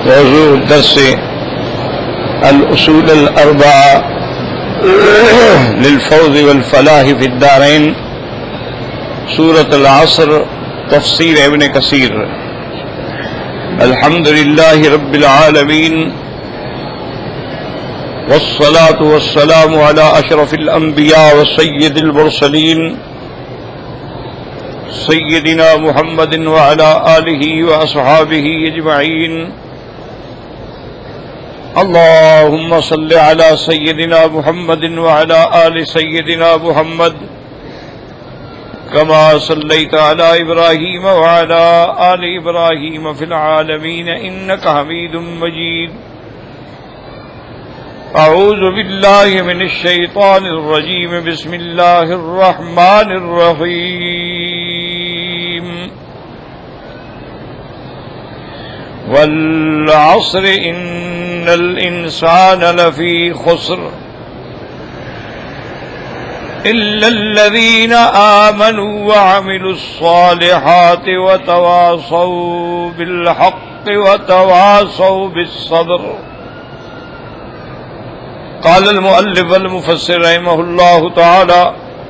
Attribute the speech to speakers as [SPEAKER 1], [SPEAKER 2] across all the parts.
[SPEAKER 1] موضوع درس الاصول الاربعہ للفوز والفلاح في الدارين سورة العصر تفسیر ابن کثیر. الحمد لله رب العالمين والصلاة والسلام على أشرف الأنبياء وسيد المرسلين سيدنا محمد وعلى آله وأصحابه أجمعين. اللهم صل على سيدنا محمد وعلى آل سيدنا محمد كما صليت على إبراهيم وعلى آل إبراهيم في العالمين إنك حميد مجيد. أعوذ بالله من الشيطان الرجيم. بسم الله الرحمن الرحيم. والعصر إن الإنسان لفي خسر إلا الذين آمنوا وعملوا الصالحات وتواصوا بالحق وتواصوا بالصبر. قال المؤلف المفسر رحمه الله تعالى: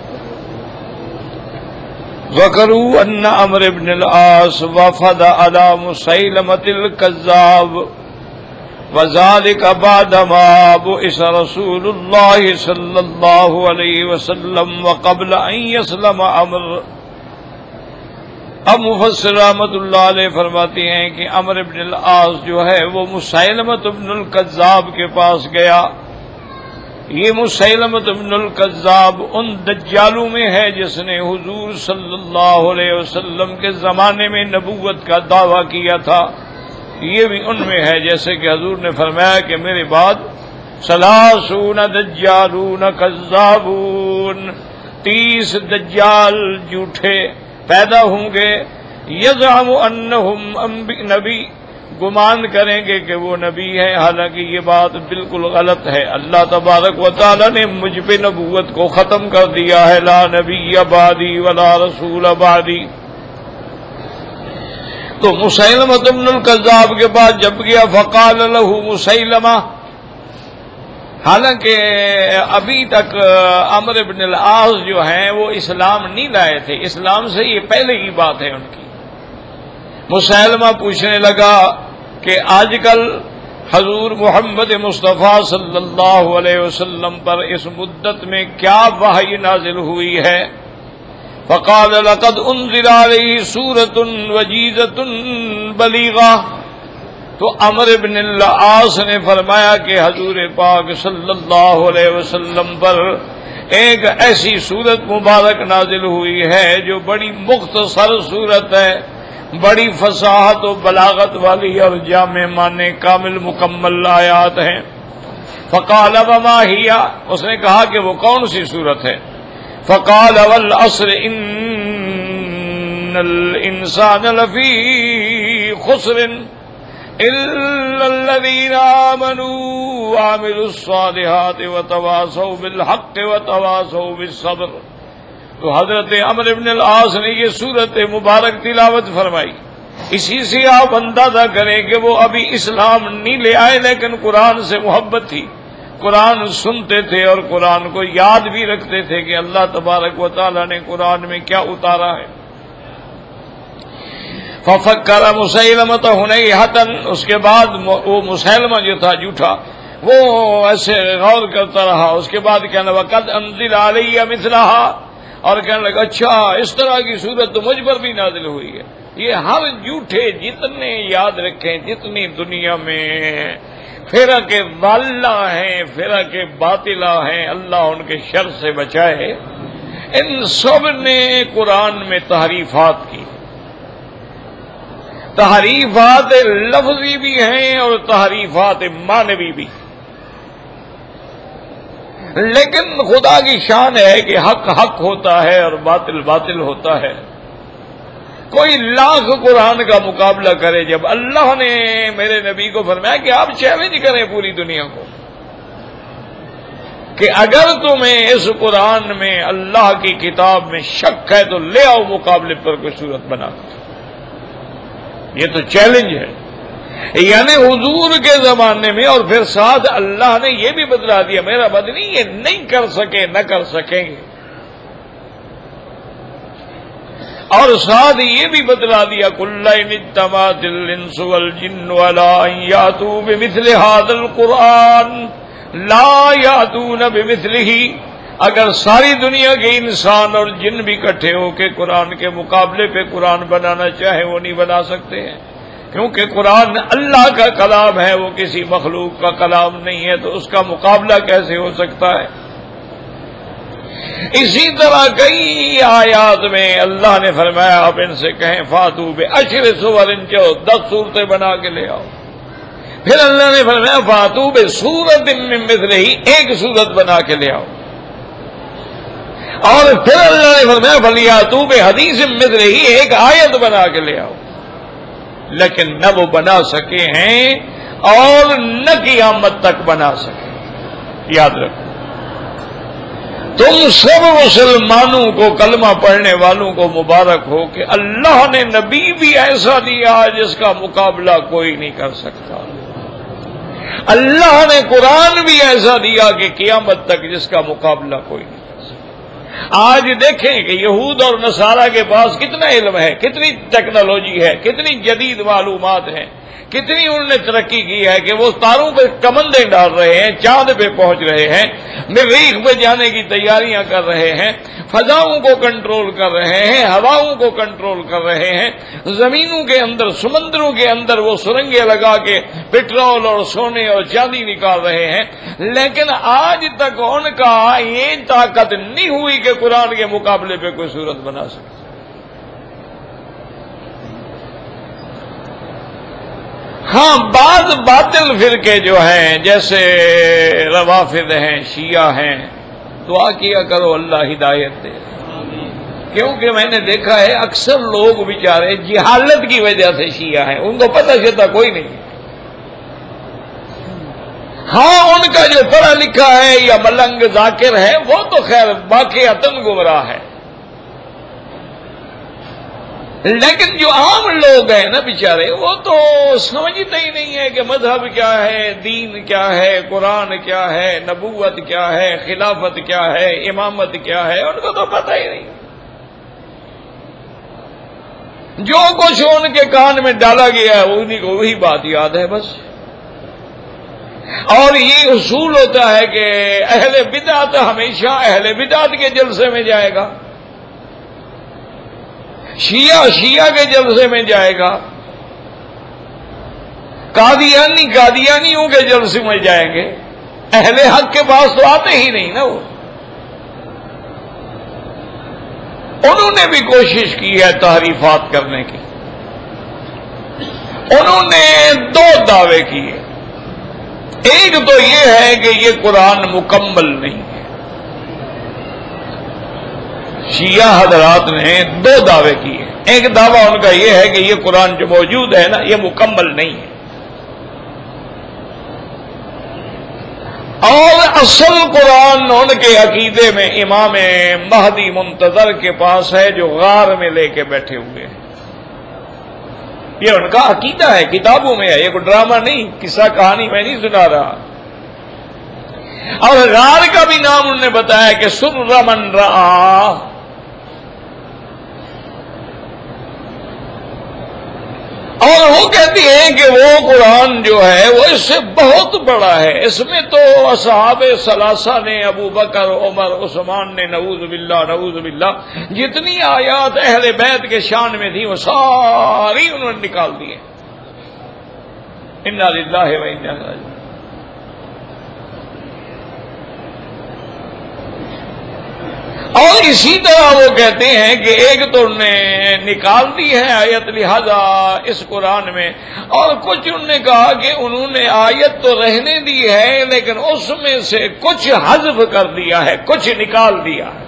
[SPEAKER 1] ذكروا أن عمرو بن العاص وفد على مسيلمة الكذاب وذلك بعدما بعث رسول الله صلى الله عليه وسلم وقبل أن يسلم عمرو. اب مفسر رحمۃ اللہ علیہ فرماتے ہیں کہ عمرو بن العاص جو ہے وہ مسیلمۃ بن الکذاب کے پاس گیا. یہ مسیلمۃ بن الکذاب ان دجالوں میں ہے جس نے حضور صلی اللہ علیہ وسلم کے زمانے میں نبوت کا دعویٰ کیا تھا. یہ بھی ان میں ہے جیسے کہ حضور نے فرمایا کہ میرے بعد 30 دجالون کذابون، 30 دجال جھوٹے پیدا ہوں گے. یزعم انہم نبی، گمان کریں گے کہ وہ نبی ہے، حالانکہ یہ بات بالکل غلط ہے. اللہ تبارک و تعالی نے مجھ پہ نبوت کو ختم کر دیا ہے. لا نبی بعدی ولا رسول بعدی. تو مسیلمہ بن الکذاب کے بعد جب گیا فقال له مسیلمہ، حالانکہ ابھی تک عمرو بن العاص جو ہیں وہ اسلام نہیں لائے تھے، اسلام سے یہ پہلے کی بات ہے ان کی. مسیلمہ پوچھنے لگا کہ آج کل حضور محمد مصطفیٰ صلی اللہ علیہ وسلم پر اس مدت میں کیا وحی نازل ہوئی ہے؟ فقال لقد انزل علیہ سورۃ وجیزۃ بلیغہ. تو عمرو بن العاص نے فرمایا کہ حضور پاک صلی اللہ علیہ وسلم پر ایک ایسی سورت مبارک نازل ہوئی ہے جو بڑی مختصر سورت ہے، بڑی فصاحت و بلاغت والی اور جامع معنی کامل مکمل آیات ہیں. فقال وما ہی، اس نے کہا کہ وہ کون سی سورت ہے؟ فقال والعصر ان الانسان لفی خسر الا الذین آمنوا وعملوا الصالحات وتواصوا بالحق وتواصوا بالصبر. تو حضرت عمرو بن العاص نے یہ سورت مبارک تلاوت فرمائی. اسی سے آپ اندازہ کریں کہ وہ ابھی اسلام نہیں لے آئے لیکن قرآن سے محبت تھی، قرآن سنتے تھے اور قرآن کو یاد بھی رکھتے تھے کہ اللہ تبارک و تعالی نے قرآن میں کیا اتارا ہے. ففکر مسیلمۃ ہنیہۃ، اس کے بعد وہ مسیلمہ جو تھا جھوٹا وہ ایسے غور کرتا رہا. اس کے بعد کہنا وقد انزل علی مثلھا، اور کہنے لگا اچھا اس طرح کی صورت تو مجھ پر بھی نازل ہوئی ہے. یہ ہر جھوٹے جتنے یاد رکھیں جتنی دنیا میں فرق ضالہ ہیں، فرق باطلہ ہیں، اللہ ان کے شر سے بچائے. ان سب نے قرآن میں تحریفات کی، تحریفات لفظی بھی ہیں اور تحریفات معنوی بھی. لیکن خدا کی شان ہے کہ حق حق ہوتا ہے اور باطل باطل ہوتا ہے. کوئی لاکھ قرآن کا مقابلہ کرے، جب اللہ نے میرے نبی کو فرمایا کہ آپ چیلنج کریں پوری دنیا کو کہ اگر تمہیں اس قرآن میں اللہ کی کتاب میں شک ہے تو لے آؤ مقابلے پر کوئی صورت بنا. یہ تو چیلنج ہے. یعنی حضور کے زمانے میں، اور پھر ساتھ اللہ نے یہ بھی بتلا دیا میرا بدنی یہ نہیں کر سکے، نہ کر سکیں گے، اور ساتھ یہ بھی بتلا دیا کل ان اجتمعت الانس والجن علی ان یاتوا بمثل هذا القرآن لا یاتون بمثلہ، اگر ساری دنیا کے انسان اور جن بھی اکٹھے ہو کے قرآن کے مقابلے پہ قرآن بنانا چاہے وہ نہیں بنا سکتے ہیں، کیونکہ قرآن اللہ کا کلام ہے، وہ کسی مخلوق کا کلام نہیں ہے، تو اس کا مقابلہ کیسے ہو سکتا ہے؟ اسی طرح کئی آیات میں اللہ نے فرمایا آپ ان سے کہیں فاتو بعشر سور، 10 صورتیں بنا کے لے آؤ۔ پھر اللہ نے فرمایا فاتو بسورۃ من مثلہ، ایک صورت بنا کے لے آؤ، اور پھر اللہ نے فرمایا فلیاتوا بحدیث مثلہ، ایک آیت بنا کے لے آؤ، لیکن نہ وہ بنا سکے ہیں اور نہ قیامت تک بنا سکے۔ یاد رکھو، تم سب مسلمانوں کو، کلمہ پڑھنے والوں کو مبارک ہو کہ اللہ نے نبی بھی ایسا دیا جس کا مقابلہ کوئی نہیں کر سکتا، اللہ نے قرآن بھی ایسا دیا کہ قیامت تک جس کا مقابلہ کوئی نہیں کر سکتا۔ آج دیکھیں کہ یہود اور نصارہ کے پاس کتنا علم ہے، کتنی ٹیکنالوجی ہے، کتنی جدید معلومات ہیں، کتنی انہوں نے ترقی کی ہے کہ وہ تاروں پہ کمندیں ڈال رہے ہیں، چاند پہ پہنچ رہے ہیں، مریخ پہ جانے کی تیاریاں کر رہے ہیں، فضاؤں کو کنٹرول کر رہے ہیں، ہواؤں کو کنٹرول کر رہے ہیں، زمینوں کے اندر، سمندروں کے اندر وہ سرنگیں لگا کے پٹرول اور سونے اور چاندی نکال رہے ہیں، لیکن آج تک ان کا یہ طاقت نہیں ہوئی کہ قرآن کے مقابلے پہ کوئی صورت بنا سکے۔ ہاں، بعض باطل فرقے جو ہیں جیسے روافض ہیں، شیعہ ہیں، دعا کیا کرو اللہ ہدایت دے، کیونکہ میں نے دیکھا ہے اکثر لوگ بیچارے جہالت کی وجہ سے شیعہ ہیں، ان کو پتہ چلتا کوئی نہیں۔ ہاں، ان کا جو پڑھا لکھا ہے یا ملنگ ذاکر ہے وہ تو خیر واقعتاً گمراہ ہے، لیکن جو عام لوگ ہیں نا بیچارے، وہ تو سمجھتے ہی نہیں ہے کہ مذہب کیا ہے، دین کیا ہے، قرآن کیا ہے، نبوت کیا ہے، خلافت کیا ہے، امامت کیا ہے، ان کو تو پتہ ہی نہیں۔ جو کچھ ان کے کان میں ڈالا گیا ہے انہیں کو وہی بات یاد ہے بس۔ اور یہ اصول ہوتا ہے کہ اہل بدعت ہمیشہ اہل بدعت کے جلسے میں جائے گا، شیعہ کے جلسے میں جائے گا، قادیانیوں کے جلسے میں جائیں گے، اہل حق کے پاس تو آتے ہی نہیں نا وہ۔ انہوں نے بھی کوشش کی ہے تحریفات کرنے کی، انہوں نے 2 دعوے کیے، ایک تو یہ ہے کہ یہ قرآن مکمل نہیں ہے۔ شیعہ حضرات نے 2 دعوے کیے، ایک دعویٰ ان کا یہ ہے کہ یہ قرآن جو موجود ہے نا یہ مکمل نہیں ہے، اور اصل قرآن ان کے عقیدے میں امام مہدی منتظر کے پاس ہے جو غار میں لے کے بیٹھے ہوئے ہیں۔ یہ ان کا عقیدہ ہے، کتابوں میں ہے، یہ کوئی ڈرامہ نہیں، قصہ کہانی میں نہیں سنا رہا۔ اور غار کا بھی نام انہوں نے بتایا کہ سر من رآ، اور وہ کہتی ہیں کہ وہ قرآن جو ہے وہ اس سے بہت بڑا ہے، اس میں تو اصحاب ثلاثہ نے، ابو بکر، عمر، عثمان نے، نعوذ باللہ جتنی آیات اہل بیت کے شان میں تھی وہ ساری انہوں نے نکال دی ہیں۔ انا للہ و انا الیہ راجعون۔ اور اسی طرح وہ کہتے ہیں کہ ایک تو نے نکال دی ہے آیت لہذا اس قرآن میں، اور کچھ انہوں نے کہا کہ انہوں نے آیت تو رہنے دی ہے لیکن اس میں سے کچھ حذف کر دیا ہے، کچھ نکال دیا ہے۔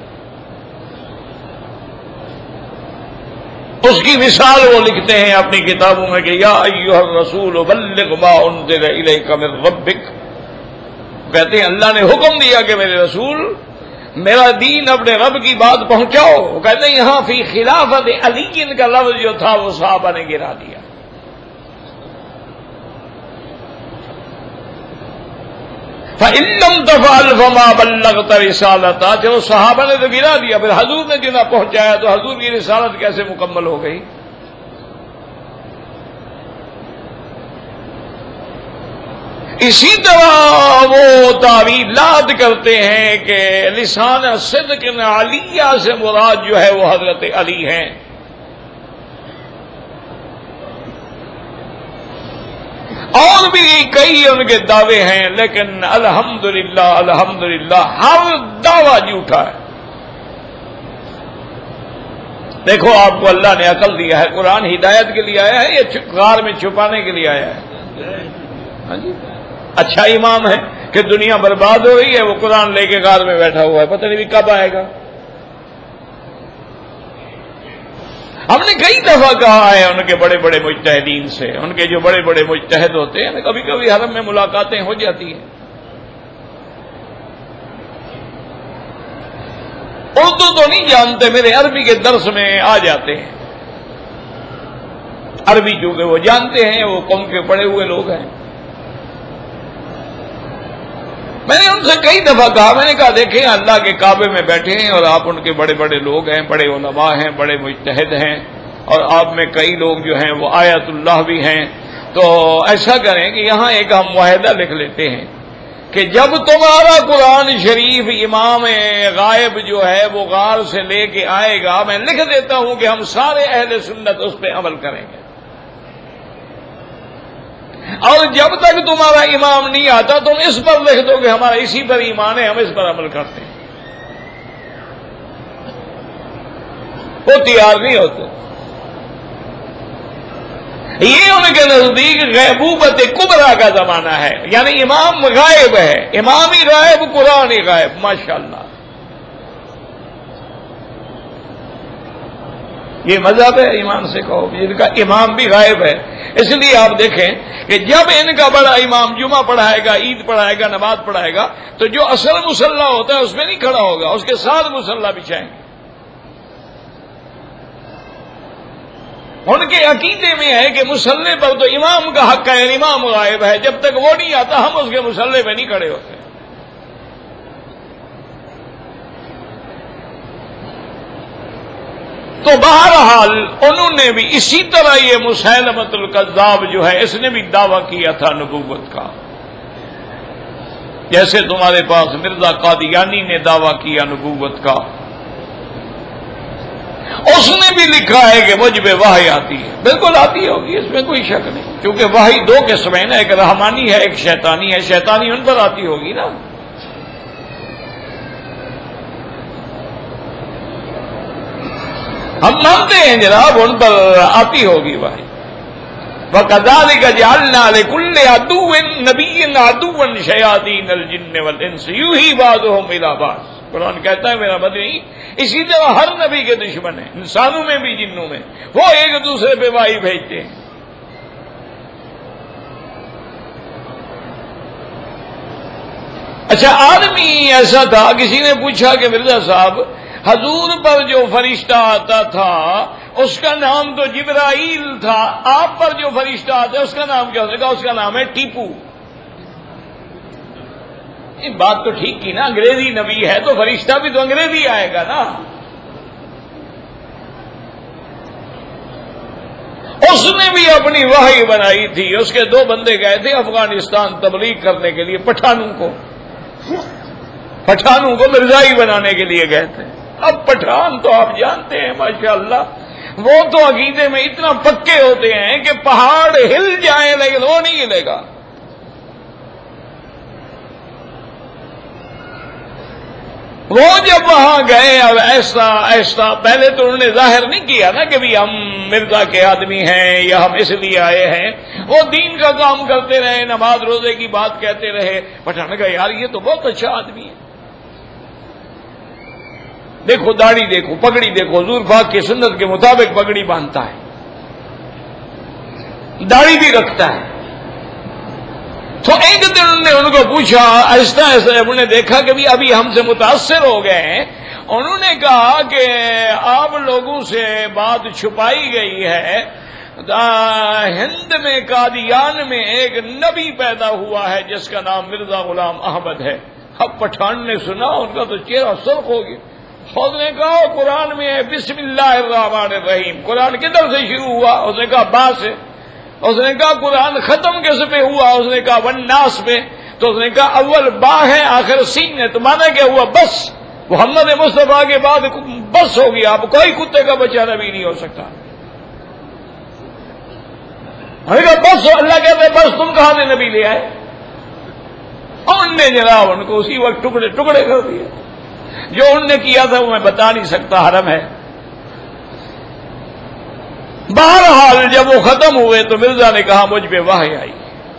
[SPEAKER 1] اس کی مثال وہ لکھتے ہیں اپنی کتابوں میں کہ یا ایھا الرسول بلغ ما انزل الیک من ربک، کہتے ہیں اللہ نے حکم دیا کہ میرے رسول میرا دین اپنے رب کی بات پہنچاؤ۔ وہ کہتے ہیں یہاں فی خلافت علی کا لفظ جو تھا وہ صحابہ نے گرا دیا، فَإِن لَّمْ تَفْعَلْ فَمَا بَلَّغْتَ رِسَالَتَهُ. چلو صحابہ نے تو گرا دیا، پھر حضور نے جنہیں پہنچایا تو حضور کی رسالت کیسے مکمل ہو گئی؟ اسی طرح وہ تعویلات کرتے ہیں کہ لسان صدق علیہ سے مراد جو ہے وہ حضرت علی ہیں. اور بھی کئی ان کے دعوے ہیں، لیکن الحمدللہ ہر دعویٰ جھوٹا ہے. دیکھو آپ کو اللہ نے عقل دیا ہے، قرآن ہدایت کے لیے آیا ہے یا غار میں چھپانے کے لیے آیا ہے؟ ہاں جی، اچھا امام ہے کہ دنیا برباد ہو رہی ہے، وہ قرآن لے کے غار میں بیٹھا ہوا ہے، پتہ نہیں کب آئے گا. ہم نے کئی دفعہ کہا ہے ان کے بڑے بڑے مجتہدین سے، ان کے جو بڑے بڑے مجتہد ہوتے ہیں، کبھی کبھی حرم میں ملاقاتیں ہو جاتی ہیں. اردو تو نہیں جانتے، میرے عربی کے درس میں آ جاتے ہیں. عربی چونکہ وہ جانتے ہیں، وہ قوم کے پڑھے ہوئے لوگ ہیں. میں نے ان سے کئی دفعہ کہا، میں نے کہا دیکھیں اللہ کے کعبے میں بیٹھے ہیں اور آپ ان کے بڑے بڑے لوگ ہیں، بڑے علماء ہیں، بڑے مجتہد ہیں، اور آپ میں کئی لوگ جو ہیں وہ آیت اللہ بھی ہیں. تو ایسا کریں کہ یہاں ایک ہم معاہدہ لکھ لیتے ہیں کہ جب تمہارا قرآن شریف امام غائب جو ہے وہ غار سے لے کے آئے گا، میں لکھ دیتا ہوں کہ ہم سارے اہل سنت اس پہ عمل کریں گے، اور جب تک تمہارا امام نہیں آتا تم اس پر لکھ دو کہ ہمارا اسی پر ایمان ہے، ہم اس پر عمل کرتے ہیں. وہ تیار نہیں ہوتے. یہ ان کے نزدیک غیبوبت کبرا کا زمانہ ہے، یعنی امام غائب ہے، امام ہی غائب، قرآن ہی غائب. ماشاءاللہ یہ مذہب ہے ایمان سے کہو ان کا امام بھی غائب ہے. اس لیے آپ دیکھیں کہ جب ان کا بڑا امام جمعہ پڑھائے گا، عید پڑھائے گا، نماز پڑھائے گا، تو جو اصل مصلی ہوتا ہے اس میں نہیں کھڑا ہوگا، اس کے ساتھ مصلی بچھائیں گے. ان کے عقیدے میں ہے کہ مصلی پر تو امام کا حق ہے، امام غائب ہے، جب تک وہ نہیں آتا ہم اس کے مصلی پہ نہیں کھڑے ہوتے. تو بہرحال انہوں نے بھی اسی طرح یہ مسیلمۃ الکذاب جو ہے اس نے بھی دعویٰ کیا تھا نبوت کا، جیسے تمہارے پاس مرزا قادیانی نے دعویٰ کیا نبوت کا. اس نے بھی لکھا ہے کہ مجھ پہ وحی آتی ہے. بالکل آتی ہوگی، اس میں کوئی شک نہیں، کیونکہ وحی دو قسمیں نا، ایک رحمانی ہے ایک شیطانی ہے. شیطانی ان پر آتی ہوگی نا. ہم مانتے ہیں جناب ان پر آتی ہوگی وحی. وَكَذَلِكَ جَعَلْنَا لِكُلِّ عَدُوٍّ نَبِيٍّ عَدُوًّا شَيَاطِينَ الْجِنِّ وَالْإِنسِ يُوحِي بَعْضُهُمْ إِلَىٰ بَعْضٍ. قرآن کہتا ہے میرا مدنی اسی طرح ہر نبی کے دشمن ہیں، انسانوں میں بھی جنوں میں، وہ ایک دوسرے پہ وحی بھیجتے ہیں. اچھا آدمی ایسا تھا، کسی نے پوچھا کہ مرزا صاحب حضور پر جو فرشتہ آتا تھا اس کا نام تو جبرائیل تھا، آپ پر جو فرشتہ آتا ہے اس کا نام کیا ہوگا؟ اس کا نام ہے ٹیپو. یہ بات تو ٹھیک کی نا، انگریزی نبی ہے تو فرشتہ بھی تو انگریزی آئے گا نا. اس نے بھی اپنی وحی بنائی تھی. اس کے دو بندے گئے تھے افغانستان تبلیغ کرنے کے لیے، پٹھانوں کو مرزائی بنانے کے لیے گئے تھے. اب پٹھان تو آپ جانتے ہیں ماشاءاللہ وہ تو عقیدے میں اتنا پکے ہوتے ہیں کہ پہاڑ ہل جائیں لیکن وہ نہیں ہلے گا. وہ جب وہاں گئے اب ایسا پہلے تو انہوں نے ظاہر نہیں کیا نا کہ بھی ہم مرزا کے آدمی ہیں یا ہم اس لیے آئے ہیں. وہ دین کا کام کرتے رہے، نماز روزے کی بات کہتے رہے. پٹھان کہا یار یہ تو بہت اچھا آدمی ہے، دیکھو داڑھی دیکھو، پگڑی دیکھو، حضور پاک کی سنت کے مطابق پگڑی باندھتا ہے، داڑھی بھی رکھتا ہے. تو ایک دن انہوں نے ان کو پوچھا ایسا انہوں نے دیکھا کہ ابھی ہم سے متاثر ہو گئے ہیں. انہوں نے کہا کہ آپ لوگوں سے بات چھپائی گئی ہے، ہند میں قادیان میں ایک نبی پیدا ہوا ہے جس کا نام مرزا غلام احمد ہے. اب پٹھان نے سنا، ان کا تو چہرہ سرخ ہو گیا. خود نے کہا قرآن میں ہے بسم اللہ الرحمن الرحیم، قرآن کدھر سے شروع ہوا؟ اس نے کہا با سے. اس نے کہا قرآن ختم کس پہ ہوا؟ اس نے کہا والناس پہ. تو اس نے کہا اول با ہے آخر سین ہے، تو مانا کیا ہوا؟ بس. محمد مصطفیٰ کے بعد بس ہو گیا، اب کوئی کتے کا بچہ نبی نہیں ہو سکتا. ہمیں کہا بس، اللہ کہتے ہیں بس، تم کہاں سے نبی لے آئے؟ اور ان نے جناب ان کو اسی وقت ٹکڑے ٹکڑے کر دیا. جو ان نے کیا تھا وہ میں بتا نہیں سکتا، حرم ہے. بہرحال جب وہ ختم ہوئے تو مرزا نے کہا مجھ پہ وحی آئی،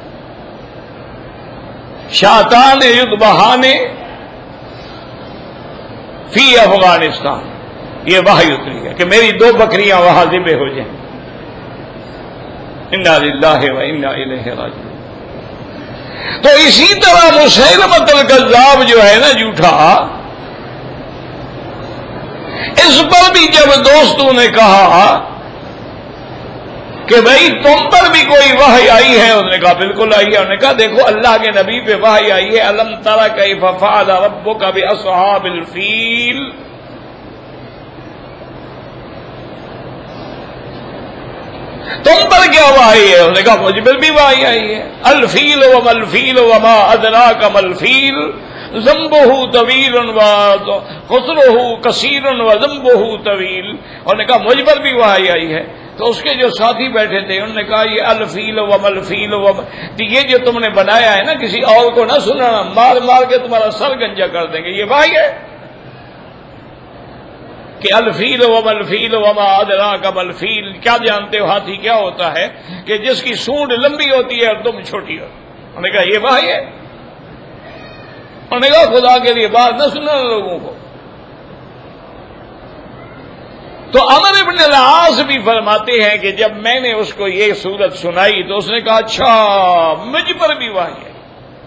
[SPEAKER 1] شاطان یذبحان فی افغانستان، یہ وحی اتری ہے کہ میری 2 بکریاں وہاں ذبح ہو جائیں. انا للہ و انا الیہ راجعون. تو اسی طرح مسیلمۃ الکذاب جو ہے نا جھوٹا، اس پر بھی جب دوستوں نے کہا کہ بھئی تم پر بھی کوئی وحی آئی ہے، انہوں نے کہا بالکل آئی ہے. انہوں نے کہا دیکھو اللہ کے نبی پہ وحی آئی ہے، الم تر کیف فعل ربک باصحاب الفیل. تم پر کیا وحی ہے؟ انہوں نے کہا مجھ پر بھی وحی آئی ہے. الفیل وما الفیل وما ادراک ما الفیل ذنبہ طویل وخسرہ کثیر وذنبہ طویل. انہوں نے کہا مجھ پر بھی وحی آئی ہے. تو اس کے جو ساتھی بیٹھے تھے انہوں نے کہا یہ الفیل وما الفیل وما، یہ جو تم نے بنایا ہے نا کسی اور کو نہ سنانا، مار مار کے تمہارا سر گنجا کر دیں گے. یہ وحی ہے کہ الفیل وما الفیل وما ادراک ما الفیل. کیا جانتے ہو ہاتھی کیا ہوتا ہے؟ کہ جس کی سونڈ لمبی ہوتی ہے اور دم چھوٹی ہوتی ہے. انہوں نے کہا یہ وحی ہے. انہوں نے کہا خدا کے لیے بات نہ سنانا لوگوں کو. تو عمر بن العاص بھی فرماتے ہیں کہ جب میں نے اس کو یہ صورت سنائی تو اس نے کہا اچھا مجھ پر بھی وحی ہے.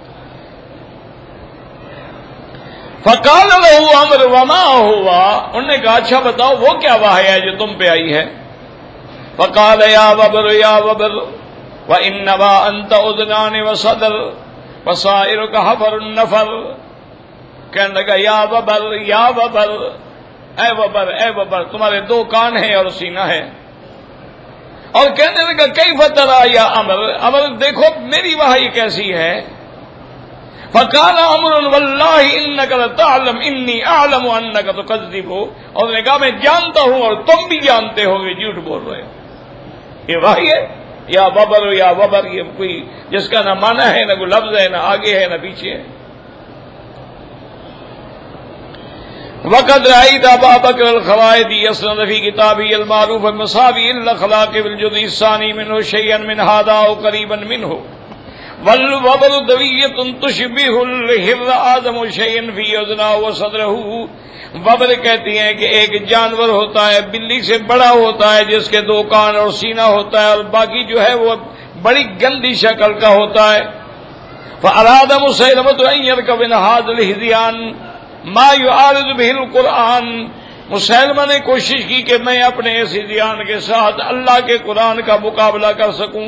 [SPEAKER 1] فقال له عمر وما ہوا. انہوں نے کہا اچھا بتاؤ وہ کیا وحی ہے جو تم پہ آئی ہے؟ فقال یا وبر یا وبر وانما انت اذنان وصدر وصائرك حفر النفر. کہنے لگا یا وبر یا وبر، اے وبر اے وبر، تمہارے 2 کان ہیں اور سینہ ہے. اور کہنے لگا کیف ترى یا عمر، عمر دیکھو میری وحی کیسی ہے. فقال عمر واللہ انک لتعلم انی اعلم انک تکذب. اور نے کہا میں جانتا ہوں اور تم بھی جانتے ہو کہ جھوٹ بول رہے ہو. یہ وحی ہے یا وبر یا وبر، یہ کوئی جس کا نہ معنی ہے نہ کوئی لفظ ہے، نہ آگے ہے نہ پیچھے ہے. وقد رأيت أبا بكر الخوائدي يسند في كتابه المعروف المساوي الأخلاق بالجزء الثاني منه شيئا من هذا أو قريبا منه. والوبر دوية تشبه الهر آدم شيئا في أذنه وصدره. وبر کہتی ہیں کہ ایک جانور ہوتا ہے بلی سے بڑا ہوتا ہے جس کے 2 کان اور سینہ ہوتا ہے، اور باقی جو ہے وہ بڑی گندی شکل کا ہوتا ہے. فأراد مسيلمة أن يركب من هذا الهذيان ما يعارض به القرآن. مسلمہ نے کوشش کی کہ میں اپنے اس ہذیان کے ساتھ اللہ کے قرآن کا مقابلہ کر سکوں.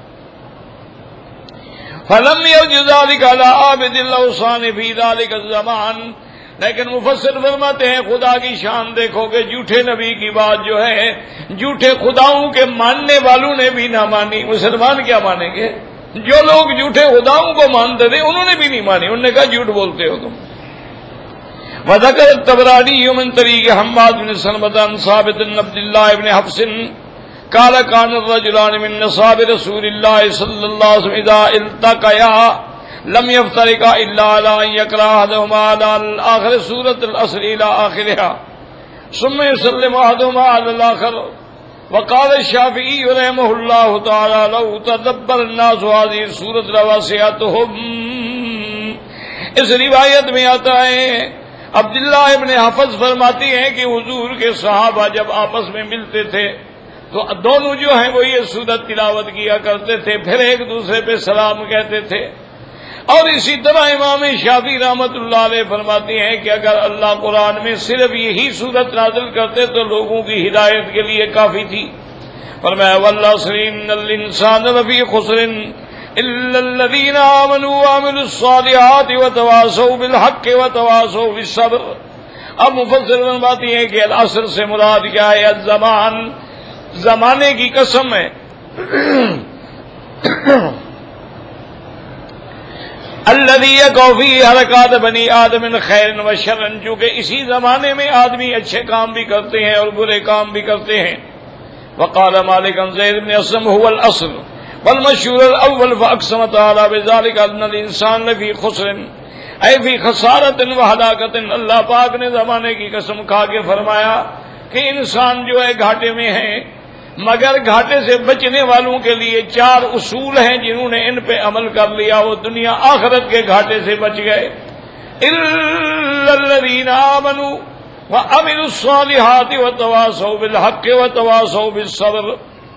[SPEAKER 1] فلم يرج ذلك على عابد الاوثان في ذلك الزمان. لیکن مفسر فرماتے ہیں خدا کی شان دیکھو کہ جھوٹے نبی کی بات جو ہے جھوٹے خداؤں کے ماننے والوں نے بھی نہ مانی. مسلمان کیا مانیں گے؟ جو لوگ جھوٹے خداؤں کو مانتے تھے انہوں نے بھی نہیں مانی. انہوں نے کہا جھوٹ بولتے ہو تم. وذكر الطبراني من طريق حماد بن سلمة عن ثابت بن عبد الله بن حفص قال كان الرجلان من أصحاب رسول الله صلى الله عليه وسلم إذا التقيا لم يفترقا إلا على أن يقرأ أحدهما على الآخر سورة العصر إلى آخرها ثم يسلم أحدهما على الآخر. وقال الشافعي رحمه الله تعالى لو تدبر الناس هذه السورة لواسعتهم. اس روایت میں آتا ہے عبداللہ ابن حفظ فرماتی ہیں کہ حضور کے صحابہ جب آپس میں ملتے تھے تو دونوں جو ہیں وہ یہ سورت تلاوت کیا کرتے تھے، پھر ایک دوسرے پہ سلام کہتے تھے. اور اسی طرح امام شافعی رحمۃ اللہ علیہ فرماتی ہیں کہ اگر اللہ قرآن میں صرف یہی سورت نازل کرتے تو لوگوں کی ہدایت کے لیے کافی تھی. فرمایا والعصر ان الانسان لفی خسر الا الذین آمنوا وعملوا الصالحات وتواصوا بالحق وتواصوا بالصبر. اب مفسر فرماتی ہیں کہ العصر سے مراد کیا ہے؟ الزمان، زمانے کی قسم ہے. الذی یقع فیہ حرکات بنی آدم من خیر و شر، چونکہ اسی زمانے میں آدمی اچھے کام بھی کرتے ہیں اور برے کام بھی کرتے ہیں. وقال مالک عن زید بن اسلم هو الاصل والمشهور الاول فاقسم تعالی بذلك ان الانسان لفی خسر اے فی خسارت و ہلاکت. اللہ پاک نے زمانے کی قسم کھا کے فرمایا کہ انسان جو ہے گھاٹے میں ہے، مگر گھاٹے سے بچنے والوں کے لیے 4 اصول ہیں جنہوں نے ان پہ عمل کر لیا وہ دنیا آخرت کے گھاٹے سے بچ گئے. الا الذین آمنوا وعملوا الصالحات وتواصوا بالحق وتواصوا بالصبر.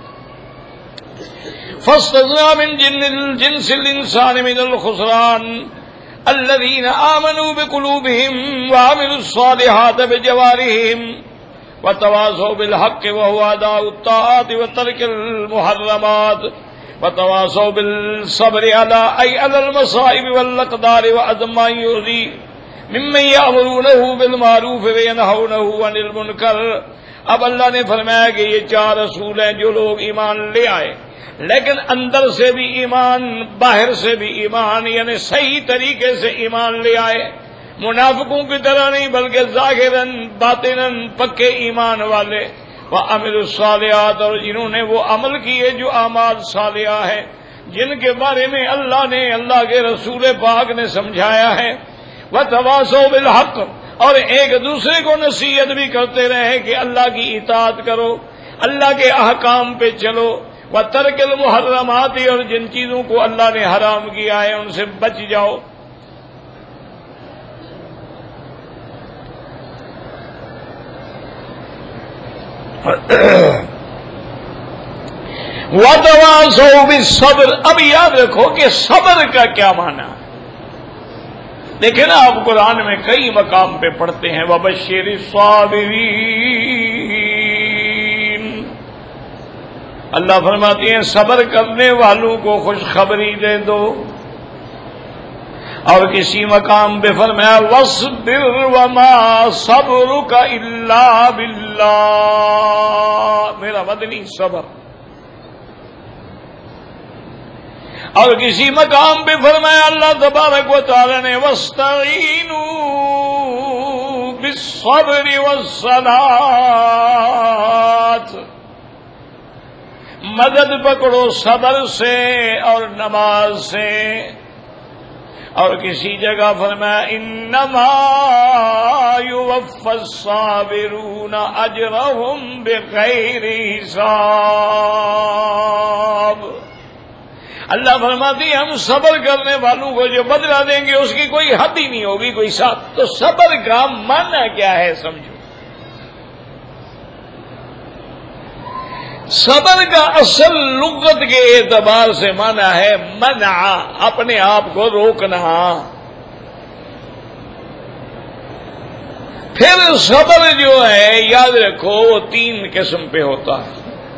[SPEAKER 1] فاستثنى من جنس الانسان من الخسران الذين آمنوا بقلوبهم وعملوا الصالحات بجوارحهم وتواصوا بالحق وهو أداء الطاعات وترك المحرمات وتواصوا بالصبر على المصائب والأقدار وعدم ما يؤذي ممن يأمرونه بالمعروف وينهونه عن المنكر. اب اللہ نے فرمایا کہ یہ 4 اصول ہیں جو لوگ ایمان لے آئے، لیکن اندر سے بھی ایمان، باہر سے بھی ایمان، یعنی صحیح طریقے سے ایمان لے آئے، منافقوں کی طرح نہیں بلکہ ظاہراً باطناً پکے ایمان والے. وعملوا الصالحات، اور جنہوں نے وہ عمل کیے جو اعمال صالحہ ہیں جن کے بارے میں اللہ نے، اللہ کے رسول پاک نے سمجھایا ہے. وتواصوا بالحق، اور ایک دوسرے کو نصیحت بھی کرتے رہے کہ اللہ کی اطاعت کرو، اللہ کے احکام پہ چلو. وترک المحرمات، اور جن چیزوں کو اللہ نے حرام کیا ہے ان سے بچ جاؤ. وتواصوا بالصبر. اب یاد رکھو کہ صبر کا کیا معنی ہے. دیکھیں نا آپ قرآن میں کئی مقام پہ پڑھتے ہیں وبشر الصابرین. اللہ فرماتے ہیں صبر کرنے والوں کو خوشخبری دے دو. اور کسی مقام پہ فرمایا واصبر وما صبرک الا باللہ، میرا مدنی صبر. اور کسی مقام پہ فرمایا اللہ تبارک و تعالی نے واستعینوا بالصبر والصلاۃ، مدد پکڑو صبر سے اور نماز سے. اور کسی جگہ فرمایا انما یوفی الصابرون اجرهم بغیر حساب. اللہ فرماتی ہے ہم صبر کرنے والوں کو جو بدلہ دیں گے اس کی کوئی حد ہی نہیں ہوگی، کوئی حساب. تو صبر کا معنی کیا ہے سمجھو. صبر کا اصل لغت کے اعتبار سے معنی ہے منع، اپنے آپ کو روکنا. پھر صبر جو ہے یاد رکھو وہ 3 قسم پہ ہوتا ہے.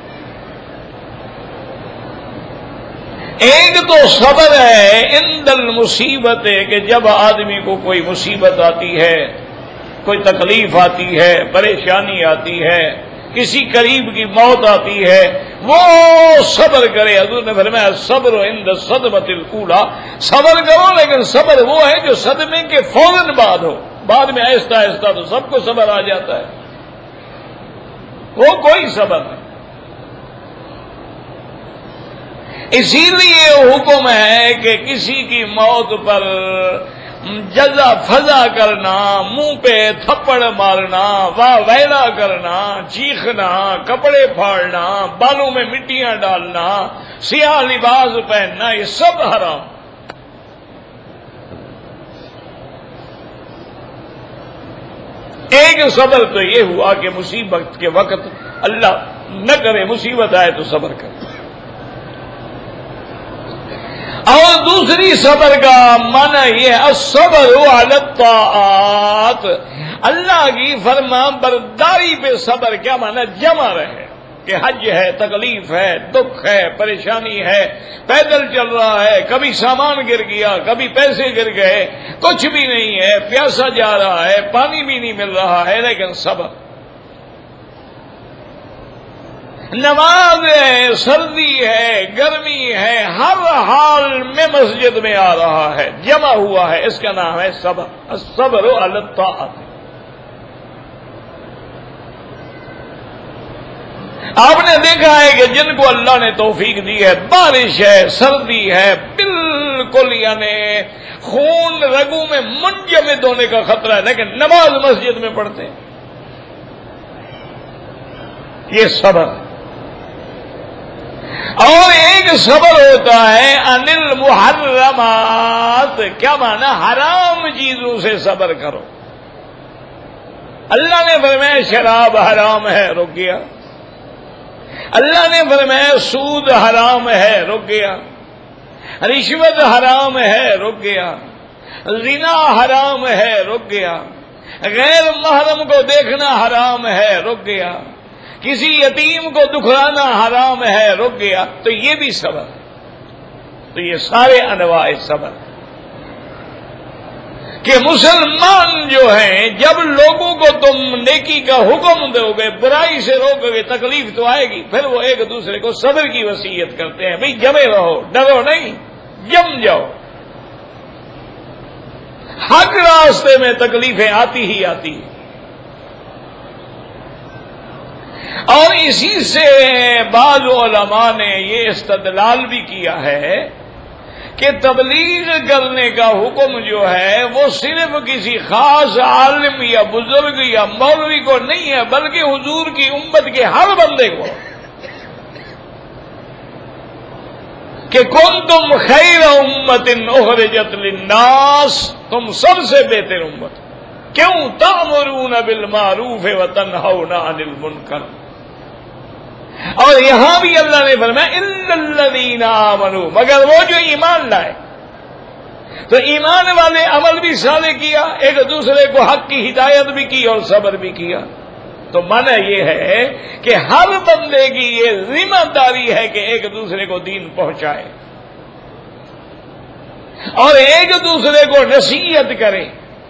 [SPEAKER 1] ایک تو صبر ہے عند المصیبت، کہ جب آدمی کو کوئی مصیبت آتی ہے، کوئی تکلیف آتی ہے، پریشانی آتی ہے، کسی قریب کی موت آتی ہے، وہ صبر کرے. حضور نے فرمایا صبر عند الصدمۃ الاولی، صبر کرو لیکن صبر وہ ہے جو صدمے کے فوراً بعد ہو. بعد میں آہستہ آہستہ تو سب کو صبر آ جاتا ہے، وہ کوئی صبر نہیں. اسی لیے حکم ہے کہ کسی کی موت پر جزا فضا کرنا، منہ پہ تھپڑ مارنا، واہ ویلا کرنا، چیخنا، کپڑے پھاڑنا، بالوں میں مٹیاں ڈالنا، سیاہ لباس پہننا، یہ سب حرام. ایک صبر تو یہ ہوا کہ مصیبت کے وقت اللہ نہ کرے مصیبت آئے تو صبر کرے. اور دوسری صبر کا معنی یہ ہے الصبر علی الطاعات، اللہ کی فرما برداری پہ صبر. کیا معنی؟ جمع رہے. کہ حج ہے، تکلیف ہے، دکھ ہے، پریشانی ہے، پیدل چل رہا ہے، کبھی سامان گر گیا، کبھی پیسے گر گئے، کچھ بھی نہیں ہے، پیاسا جا رہا ہے، پانی بھی نہیں مل رہا ہے، لیکن صبر۔ نماز ہے، سردی ہے، گرمی ہے، ہر حال میں مسجد میں آ رہا ہے، جمع ہوا ہے، اس کا نام ہے صبر۔ الصبر علی الطاعۃ۔ آپ نے دیکھا ہے کہ جن کو اللہ نے توفیق دی ہے، بارش ہے، سردی ہے، بالکل یعنی خون رگوں میں منجمد ہونے کا خطرہ ہے، لیکن نماز مسجد میں پڑھتے ہیں، یہ صبر۔ اور ایک صبر ہوتا ہے عن المحرمات، کیا معنی؟ حرام چیزوں سے صبر کرو۔ اللہ نے فرمایا شراب حرام ہے، رک گیا۔ اللہ نے فرمایا سود حرام ہے، رک گیا۔ رشوت حرام ہے، رک گیا۔ زنا حرام ہے، رک گیا۔ غیر محرم کو دیکھنا حرام ہے، رک گیا۔ کسی یتیم کو دکھلانا حرام ہے، رک گیا۔ تو یہ بھی صبر۔ تو یہ سارے انواع صبر کہ مسلمان جو ہیں، جب لوگوں کو تم نیکی کا حکم دو گے، برائی سے روکو گے، تکلیف تو آئے گی، پھر وہ ایک دوسرے کو صبر کی وصیت کرتے ہیں، بھئی جمے رہو، ڈرو نہیں، جم جاؤ۔ حق راستے میں تکلیفیں آتی ہی آتی ہیں۔ اور اسی سے بعض علماء نے یہ استدلال بھی کیا ہے کہ تبلیغ کرنے کا حکم جو ہے وہ صرف کسی خاص عالم یا بزرگ یا مولوی کو نہیں ہے، بلکہ حضور کی امت کے ہر بندے کو، کہ کنتم خیر امت اخرجت للناس، تم سب سے بہتر امت، کیوں؟ تأمرون بالمعروف وتنہون عن المنکر۔ اور یہاں بھی اللہ نے فرمایا الا الذین آمنوا، مگر وہ جو ایمان لائے۔ تو ایمان والے عمل بھی صالح کیا، ایک دوسرے کو حق کی ہدایت بھی کی اور صبر بھی کیا۔ تو معنی یہ ہے کہ ہر بندے کی یہ ذمہ داری ہے کہ ایک دوسرے کو دین پہنچائے اور ایک دوسرے کو نصیحت کرے،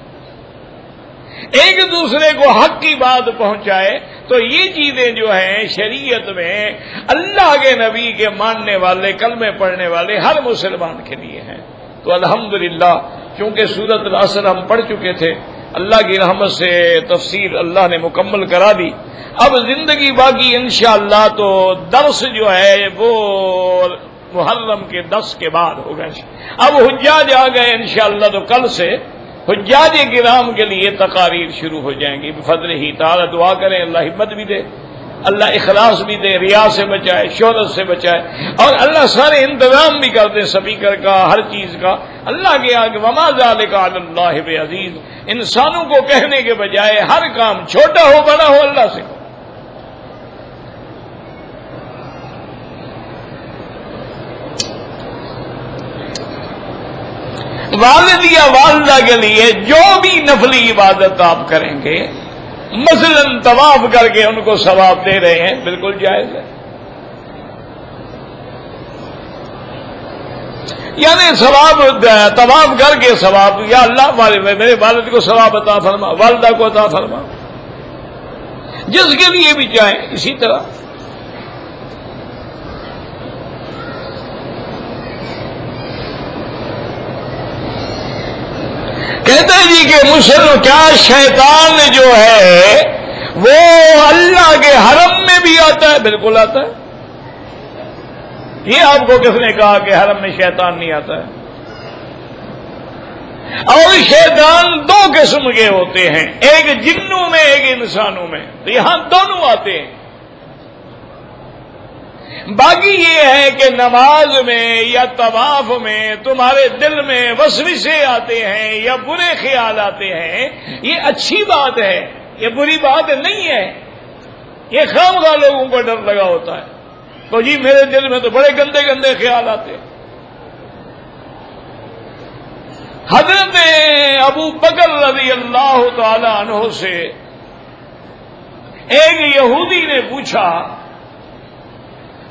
[SPEAKER 1] ایک دوسرے کو حق کی بات پہنچائے۔ تو یہ چیزیں جو ہیں شریعت میں اللہ کے نبی کے ماننے والے، کلمے پڑھنے والے ہر مسلمان کے لیے ہیں۔ تو الحمدللہ چونکہ سورۃ العصر ہم پڑھ چکے تھے، اللہ کی رحمت سے تفسیر اللہ نے مکمل کرا دی۔ اب زندگی باقی انشاءاللہ تو درس جو ہے وہ محرم کے 10 کے بعد ہوگا۔ اب حجاج آ گئے انشاءاللہ، تو کل سے حجاج کرام کے لیے تقاریر شروع ہو جائیں گی بفضل ہی تعالی۔ دعا کریں اللہ ہمت بھی دے، اللہ اخلاص بھی دے، ریا سے بچائے، شہرت سے بچائے، اور اللہ سارے انتظام بھی کر دے، سپیکر کا، ہر چیز کا۔ اللہ کے آگے وما ذالک علی اللہ بعزیز، انسانوں کو کہنے کے بجائے ہر کام چھوٹا ہو بڑا ہو اللہ سے کہو۔ والد یا والدہ کے لیے جو بھی نفلی عبادت آپ کریں گے، مثلا طواف کر کے ان کو ثواب دے رہے ہیں، بالکل جائز ہے۔ یعنی ثواب طواف کر کے ثواب، یا اللہ میرے والد کو ثواب عطا فرما، والدہ کو عطا فرما، جس کے لیے بھی چاہیں۔ اسی طرح کہتے ہیں جی کہ مسلم کیا شیطان جو ہے وہ اللہ کے حرم میں بھی آتا ہے؟ بالکل آتا ہے۔ یہ آپ کو کس نے کہا کہ حرم میں شیطان نہیں آتا ہے؟ اور شیطان 2 قسم کے ہوتے ہیں، ایک جنوں میں، ایک انسانوں میں، تو یہاں دونوں آتے ہیں۔ باقی یہ ہے کہ نماز میں یا طواف میں تمہارے دل میں وسوسے آتے ہیں یا برے خیال آتے ہیں، یہ اچھی بات ہے، یہ بری بات نہیں ہے۔ یہ خامخواہ لوگوں کو ڈر لگا ہوتا ہے، تو جی میرے دل میں تو بڑے گندے گندے خیال آتے ہیں۔ حضرت ابو بکر رضی اللہ تعالی عنہ سے ایک یہودی نے پوچھا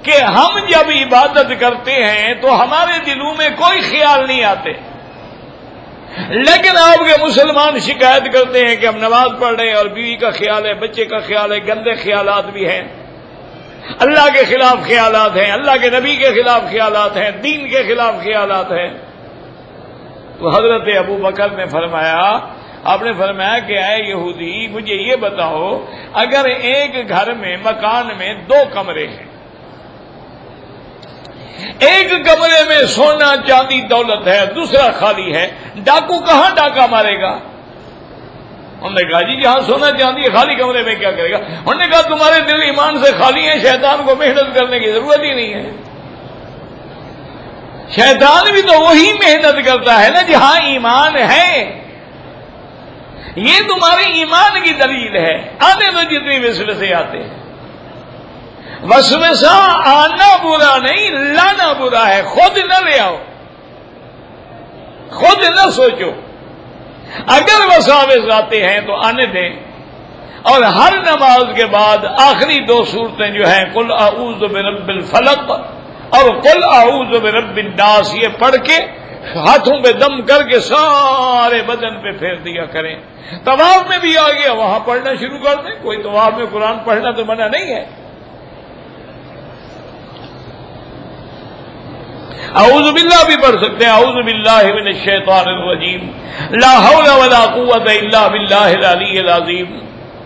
[SPEAKER 1] کہ ہم جب عبادت کرتے ہیں تو ہمارے دلوں میں کوئی خیال نہیں آتے، لیکن آپ کے مسلمان شکایت کرتے ہیں کہ ہم نماز پڑھ رہے ہیں اور بیوی کا خیال ہے، بچے کا خیال ہے، گندے خیالات بھی ہیں، اللہ کے خلاف خیالات ہیں، اللہ کے نبی کے خلاف خیالات ہیں، دین کے خلاف خیالات ہیں۔ تو حضرت ابو بکر نے فرمایا، آپ نے فرمایا کہ اے یہودی مجھے یہ بتاؤ، اگر ایک گھر میں مکان میں 2 کمرے ہیں، ایک کمرے میں سونا چاندی دولت ہے، دوسرا خالی ہے، ڈاکو کہاں ڈاکہ مارے گا؟ انہوں نے کہا جی جہاں سونا چاندی خالی کمرے میں کیا کرے گا؟ انہوں نے کہا تمہارے دل ایمان سے خالی ہیں، شیطان کو محنت کرنے کی ضرورت ہی نہیں ہے۔ شیطان بھی تو وہی محنت کرتا ہے نا جہاں ایمان ہے۔ یہ تمہارے ایمان کی دلیل ہے۔ آنے تو جتنی وسوسے آتے ہیں، وسوسہ آنا برا نہیں، لانا برا ہے۔ خود نہ لے آؤ، خود نہ سوچو۔ اگر وساوس آتے ہیں تو آنے دیں، اور ہر نماز کے بعد آخری 2 صورتیں جو ہیں قل اعوذ برب الفلق اور قل اعوذ برب الناس، یہ پڑھ کے ہاتھوں پہ دم کر کے سارے بدن پہ پھیر دیا کریں۔ طواف میں بھی آ گیا، وہاں پڑھنا شروع کر دیں، کوئی طواف میں قرآن پڑھنا تو منع نہیں ہے۔ اعوذ باللہ بھی پڑھ سکتے ہیں، اعوذ باللہ من الشیطان الرجیم، لا حول ولا قوت الا باللہ العلی العظیم۔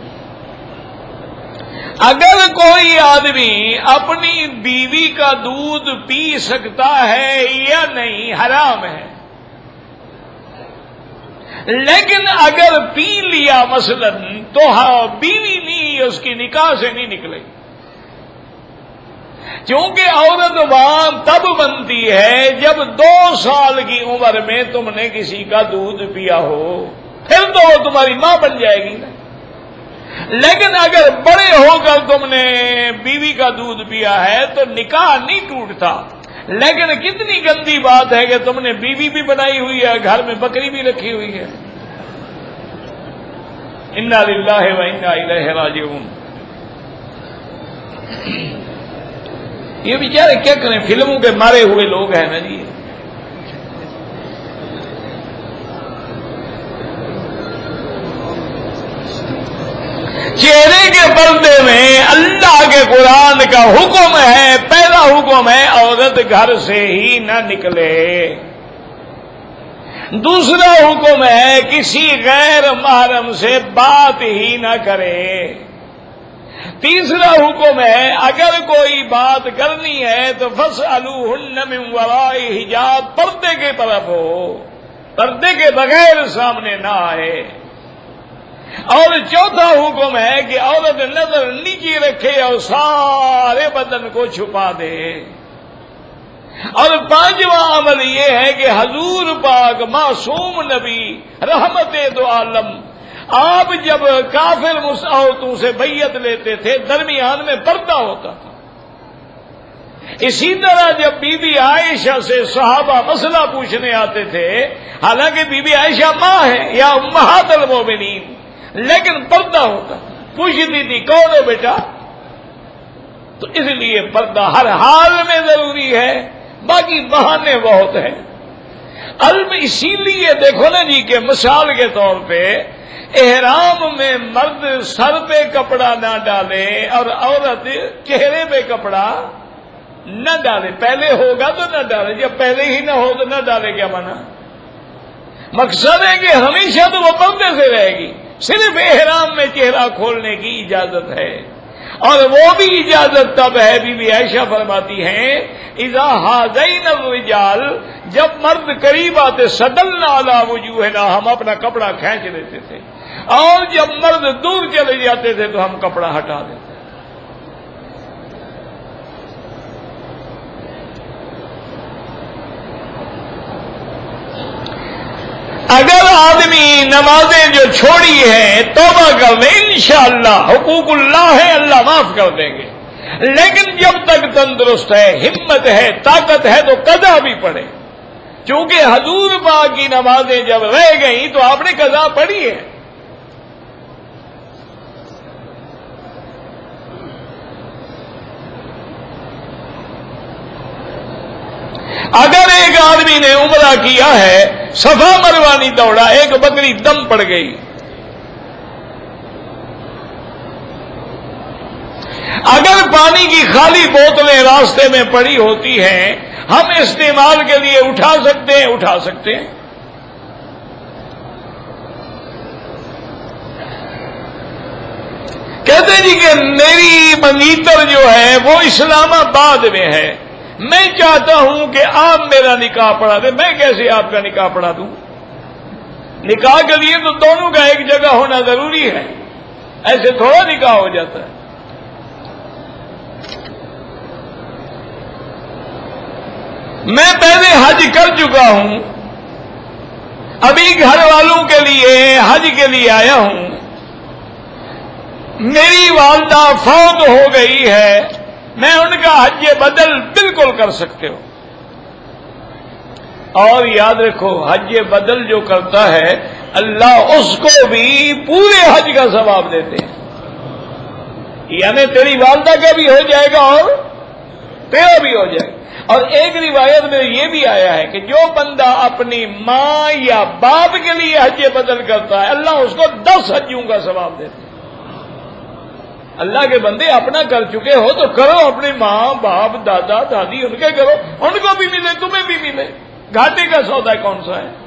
[SPEAKER 1] اگر کوئی آدمی اپنی بیوی کا دودھ پی سکتا ہے یا نہیں، حرام ہے، لیکن اگر پی لیا مثلا تو بیوی نہیں، اس کی نکاح سے نہیں نکلے، کیونکہ عورت وہاں تب بنتی ہے جب 2 سال کی عمر میں تم نے کسی کا دودھ پیا ہو، پھر تو وہ تمہاری ماں بن جائے گی نا۔ لیکن اگر بڑے ہو کر تم نے بیوی کا دودھ پیا ہے تو نکاح نہیں ٹوٹتا۔ لیکن کتنی گندی بات ہے کہ تم نے بیوی بھی بنائی ہوئی ہے، گھر میں بکری بھی رکھی ہوئی ہے۔ انا للہ و انا الیہ راجعون۔ یہ بیچارے کیا کریں، فلموں کے مارے ہوئے لوگ ہیں نا جی۔ چہرے کے پردے میں اللہ کے قرآن کا حکم ہے، پہلا حکم ہے عورت گھر سے ہی نہ نکلے، دوسرا حکم ہے کسی غیر محرم سے بات ہی نہ کرے، تیسرا حکم ہے اگر کوئی بات کرنی ہے تو فاسألوہن من وراء حجاب، پردے کے طرف ہو، پردے کے بغیر سامنے نہ آئے۔ اور چوتھا حکم ہے کہ عورت نظر نیچے رکھے اور سارے بدن کو چھپا دے۔ اور 5واں عمل یہ ہے کہ حضور پاک معصوم نبی رحمت دو عالم، آپ جب کافر عورتوں سے بیعت لیتے تھے درمیان میں پردہ ہوتا تھا۔ اسی طرح جب بی بی عائشہ سے صحابہ مسئلہ پوچھنے آتے تھے، حالانکہ بی بی عائشہ ماں ہے یا امہات المومنین، لیکن پردہ ہوتا، پوچھتی تھی کون ہو بیٹا؟ تو اس لیے پردہ ہر حال میں ضروری ہے، باقی بہانے بہت ہیں۔ اسی لیے دیکھو نا جی کہ مثال کے طور پہ احرام میں مرد سر پہ کپڑا نہ ڈالے اور عورت چہرے پہ کپڑا نہ ڈالے، پہلے ہوگا تو نہ ڈالے، جب پہلے ہی نہ ہو تو نہ ڈالے، کیا منع؟ مقصد ہے کہ ہمیشہ تو وہ پردے سے رہے گی، صرف احرام میں چہرہ کھولنے کی اجازت ہے، اور وہ بھی اجازت تب ہے، بی بی عائشہ فرماتی ہیں اذا ہذین الرجال، جب مرد قریب آتے سدلنا علی وجوہنا، ہم اپنا کپڑا کھینچ لیتے تھے، اور جب مرد دور چلے جاتے تھے تو ہم کپڑا ہٹا دیتے۔ اگر آدمی نمازیں جو چھوڑی ہیں توبہ کر لے، انشاءاللہ حقوق اللہ ہے، اللہ معاف کر دیں گے، لیکن جب تک تندرست ہے، ہمت ہے، طاقت ہے تو قضا بھی پڑھے، چونکہ حضور پاک کی نمازیں جب رہ گئیں تو آپ نے قضا پڑھی ہے۔ اگر ایک آدمی نے عمرہ کیا ہے، صفا مروہ نہیں دوڑا، ایک بکری دم پڑ گئی، اگر پانی کی خالی بوتلیں راستے میں پڑی ہوتی ہیں، ہم استعمال کے لیے اٹھا سکتے ہیں کہتے ہیں جی کہ میری منیتر جو ہے وہ اسلام آباد میں ہے، میں چاہتا ہوں کہ آپ میرا نکاح پڑھا دیں۔ میں کیسے آپ کا نکاح پڑھا دوں؟ نکاح کے لیے تو دونوں کا ایک جگہ ہونا ضروری ہے، ایسے تھوڑا نکاح ہو جاتا ہے۔ میں پہلے حج کر چکا ہوں، ابھی گھر والوں کے لیے حج کے لیے آیا ہوں، میری والدہ فوت ہو گئی ہے، میں ان کا حج بدل بالکل کر سکتے ہو۔ اور یاد رکھو، حج بدل جو کرتا ہے اللہ اس کو بھی پورے حج کا ثواب دیتے ہیں، یعنی تیری والدہ کا بھی ہو جائے گا اور تیرا بھی ہو جائے گا۔ اور ایک روایت میں یہ بھی آیا ہے کہ جو بندہ اپنی ماں یا باپ کے لیے حج بدل کرتا ہے اللہ اس کو 10 حجوں کا ثواب دیتا ہے۔ اللہ کے بندے اپنا کر چکے ہو تو کرو، اپنی ماں باپ دادا دادی ان کے کرو، ان کو بھی ملے تمہیں بھی ملے، گھاٹے کا سودا کون سا ہے؟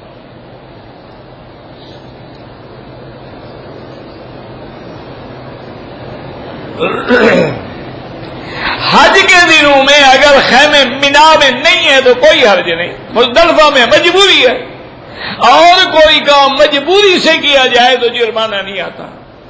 [SPEAKER 1] حج کے دنوں میں اگر خیمے مینا میں نہیں ہے تو کوئی حرج نہیں، مزدلفہ میں مجبوری ہے، اور کوئی کام مجبوری سے کیا جائے تو جرمانہ نہیں آتا۔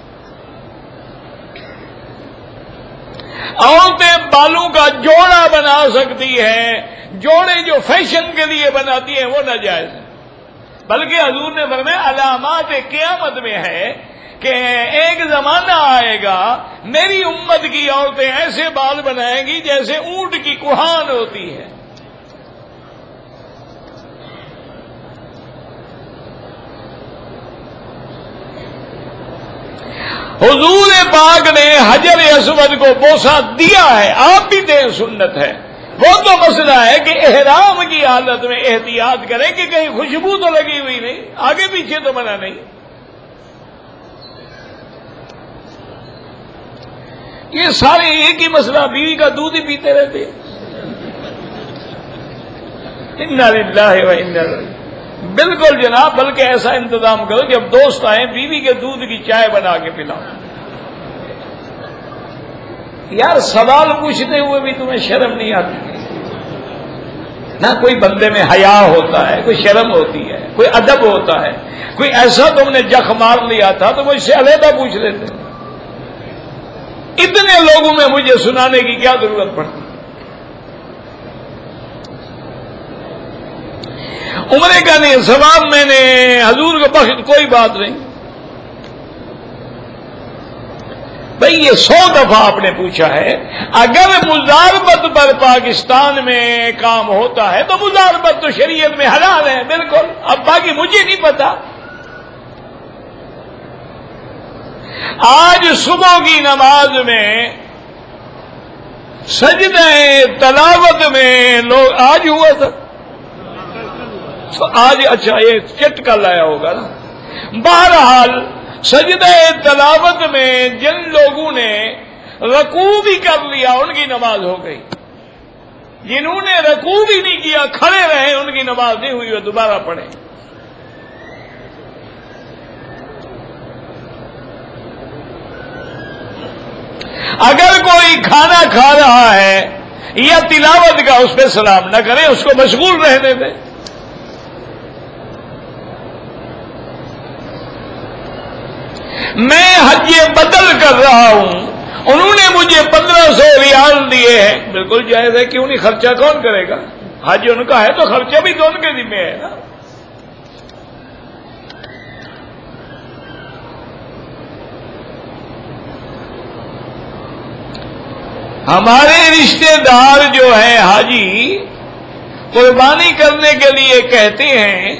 [SPEAKER 1] عورتیں بالوں کا جوڑا بنا سکتی ہیں، جوڑے جو فیشن کے لیے بناتی ہیں وہ ناجائز ہے، بلکہ حضور نے فرمایا علامات قیامت میں ہے کہ ایک زمانہ آئے گا میری امت کی عورتیں ایسے بال بنائیں گی جیسے اونٹ کی کوہان ہوتی ہے۔ حضور پاک نے حجر اسود کو بوسہ دیا ہے، آپ بھی دیں، سنت ہے۔ وہ تو مسئلہ ہے کہ احرام کی حالت میں احتیاط کریں کہ کہیں خوشبو تو لگی ہوئی نہیں، آگے پیچھے تو منع نہیں۔ یہ سارے ایک ہی مسئلہ، بیوی کا دودھ ہی پیتے رہتے ہیں۔ انا للہ و انا الیہ، بالکل جناب، بلکہ ایسا انتظام کرو جب دوست آئیں بیوی کے دودھ کی چائے بنا کے پلاؤ۔ یار سوال پوچھتے ہوئے بھی تمہیں شرم نہیں آتی؟ نہ کوئی بندے میں حیا ہوتا ہے، کوئی شرم ہوتی ہے، کوئی ادب ہوتا ہے، کوئی ایسا تم نے جخ مار لیا تھا تو مجھ سے علیحدہ پوچھ لیتے۔ اتنے لوگوں میں مجھے سنانے کی کیا ضرورت پڑتی؟ عمرے کا نہیں ثواب میں نے حضور کو بخش، کوئی بات نہیں بھئی، یہ 100 دفعہ آپ نے پوچھا ہے۔ اگر مزاربت پر پاکستان میں کام ہوتا ہے تو مزاربت تو شریعت میں حلال ہے، بالکل۔ اب باقی مجھے نہیں پتا۔ آج صبح کی نماز میں سجدہ تلاوت میں لوگ آج ہوا تھا، آج اچھا یہ چٹکا لایا ہوگا نا۔ بہرحال سجدہ تلاوت میں جن لوگوں نے رکوع بھی کر لیا ان کی نماز ہو گئی، جنہوں نے رکوع بھی نہیں کیا کھڑے رہے ان کی نماز نہیں ہوئی، وہ دوبارہ پڑھیں۔ اگر کوئی کھانا کھا رہا ہے یا تلاوت کا، اس پہ سلام نہ کریں، اس کو مشغول رہنے دیں۔ میں حج بدل کر رہا ہوں، انہوں نے مجھے 1500 ریال دیے ہیں، بالکل جائز ہے، کیوں نہیں؟ خرچہ کون کرے گا؟ حج ان کا ہے تو خرچہ بھی تو ان کے ذمہ ہے نا۔ ہمارے رشتہ دار جو ہیں حاجی، قربانی کرنے کے لیے کہتے ہیں،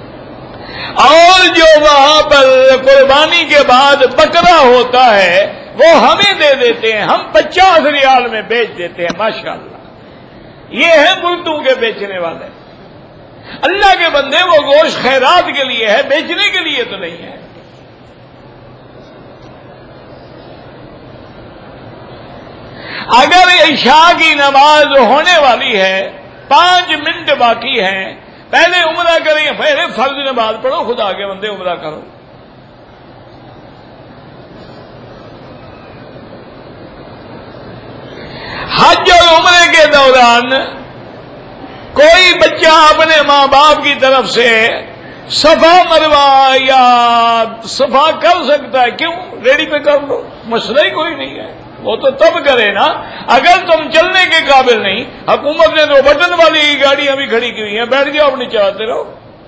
[SPEAKER 1] اور جو وہاں پر قربانی کے بعد بکرا ہوتا ہے وہ ہمیں دے دیتے ہیں، ہم 50 ریال میں بیچ دیتے ہیں. ماشاءاللہ یہ ہیں مردوں کے بیچنے والے. اللہ کے بندے وہ گوشت خیرات کے لیے ہے، بیچنے کے لیے تو نہیں ہے. اگر عشاء کی نماز ہونے والی ہے، 5 منٹ باقی ہیں، پہلے عمرہ کریں، پہلے فرض نماز پڑھو، خدا کے بندے عمرہ کرو. حج اور عمرے کے دوران کوئی بچہ اپنے ماں باپ کی طرف سے صفا مروا یا صفا کر سکتا ہے، کیوں؟ ریڈی پہ کر لو، مسئلہ ہی کوئی نہیں ہے. وہ تو تب کرے نا اگر تم چلنے کے قابل نہیں. حکومت نے تو بٹن والی گاڑیاں بھی کھڑی کی ہوئی ہیں، بیٹھ جاؤ اپنی چلاتے رہو.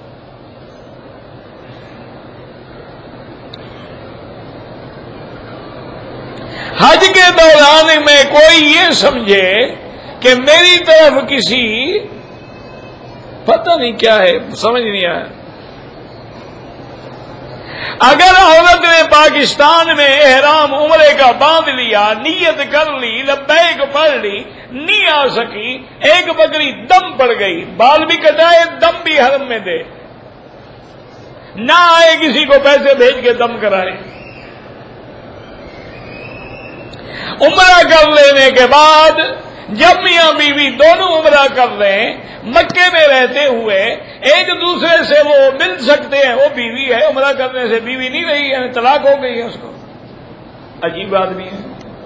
[SPEAKER 1] حج کے دوران میں کوئی یہ سمجھے کہ میری طرف کسی پتہ نہیں کیا ہے، سمجھ نہیں آیا. اگر عورت نے پاکستان میں احرام عمرے کا باندھ لیا، نیت کر لی، لبیک پڑھ لی، نہیں آ سکی، ایک بکری دم پڑ گئی، بال بھی کٹائے، دم بھی حرم میں دے، نہ آئے کسی کو پیسے بھیج کے دم کرائے. عمرہ کر لینے کے بعد جب میاں بیوی دونوں عمرہ کر لیں، مکے میں رہتے ہوئے ایک دوسرے سے وہ مل سکتے ہیں، وہ بیوی ہے، عمرہ کرنے سے بیوی نہیں رہی، یعنی طلاق ہو گئی ہے اس کو. عجیب آدمی ہے.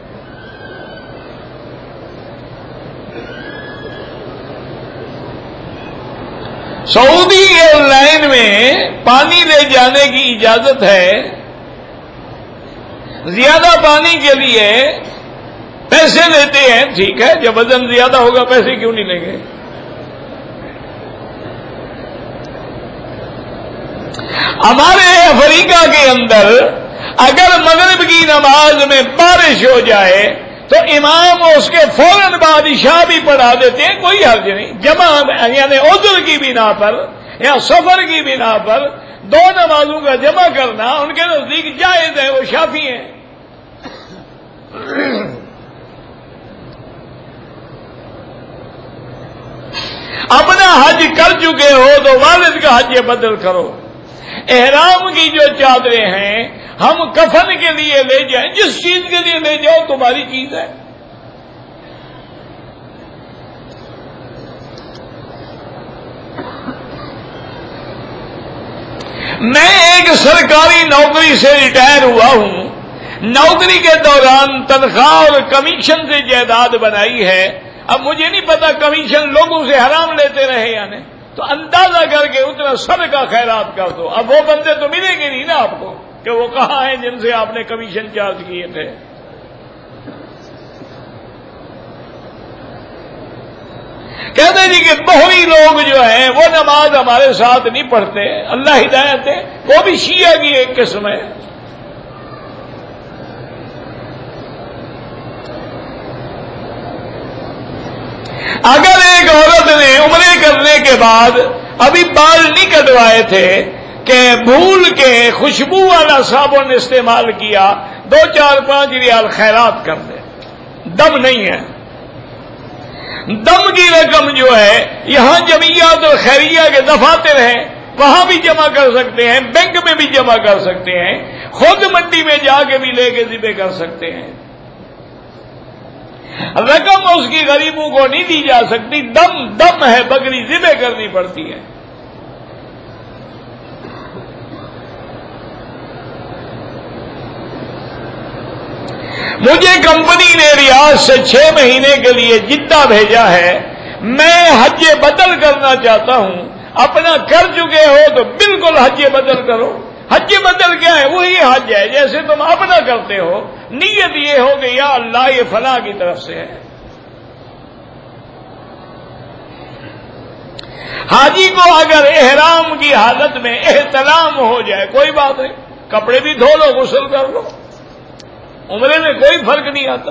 [SPEAKER 1] سعودی ایئر لائن میں پانی لے جانے کی اجازت ہے، زیادہ پانی کے لیے پیسے لیتے ہیں، ٹھیک ہے، جب وزن زیادہ ہوگا پیسے کیوں نہیں لیں گے. ہمارے افریقہ کے اندر اگر مغرب کی نماز میں بارش ہو جائے تو امام اس کے فوراً بعد عشاء بھی پڑھا دیتے ہیں، کوئی حرج نہیں. جمع یعنی عذر کی بنا پر یا سفر کی بنا پر 2 نمازوں کا جمع کرنا ان کے نزدیک جائز ہے، وہ شافعی ہیں. اپنا حج کر چکے ہو تو والد کا حج بدل کرو. احرام کی جو چادریں ہیں ہم کفن کے لیے لے جائیں، جس چیز کے لیے لے جاؤ تمہاری چیز ہے. میں ایک سرکاری نوکری سے ریٹائر ہوا ہوں. نوکری کے دوران تنخواہ اور کمیشن سے جائیداد بنائی ہے. اب مجھے نہیں پتا کمیشن لوگوں سے حرام لیتے رہے یا نہیں، تو اندازہ کر کے اتنا صدقہ خیرات کر دو. اب وہ بندے تو ملیں گے نہیں نا آپ کو کہ وہ کہاں ہیں جن سے آپ نے کمیشن چارج کیے تھے. کہتے جی کہ بہری لوگ جو ہیں وہ نماز ہمارے ساتھ نہیں پڑھتے، اللہ ہدایت ہے، وہ بھی شیعہ کی ایک قسم ہے. اگر ایک عورت نے عمرے کرنے کے بعد ابھی بال نہیں کٹوائے تھے کہ بھول کے خوشبو والا صابن استعمال کیا، 2 4 5 ریال خیرات کر دے. دم نہیں ہے. دم کی رقم جو ہے یہاں جمعیات اور خیریہ کے دفاتر ہیں، وہاں بھی جمع کر سکتے ہیں، بینک میں بھی جمع کر سکتے ہیں، خود منڈی میں جا کے بھی لے کے ذبح کر سکتے ہیں. رقم اس کی غریبوں کو نہیں دی جا سکتی. دم ہے، بکری ذبح کرنی پڑتی ہے. مجھے کمپنی نے ریاض سے 6 مہینے کے لیے جدہ بھیجا ہے. میں حج بدل کرنا چاہتا ہوں. اپنا کر چکے ہو تو بالکل حج بدل کرو. حج بدل کیا ہے؟ وہی حج ہے جیسے تم اپنا کرتے ہو. نیت یہ ہو کہ یا اللہ یہ فلاں کی طرف سے ہے. حاجی کو اگر احرام کی حالت میں احتلام ہو جائے کوئی بات نہیں، کپڑے بھی دھو لو، غسل کر لو، عمرے میں کوئی فرق نہیں آتا.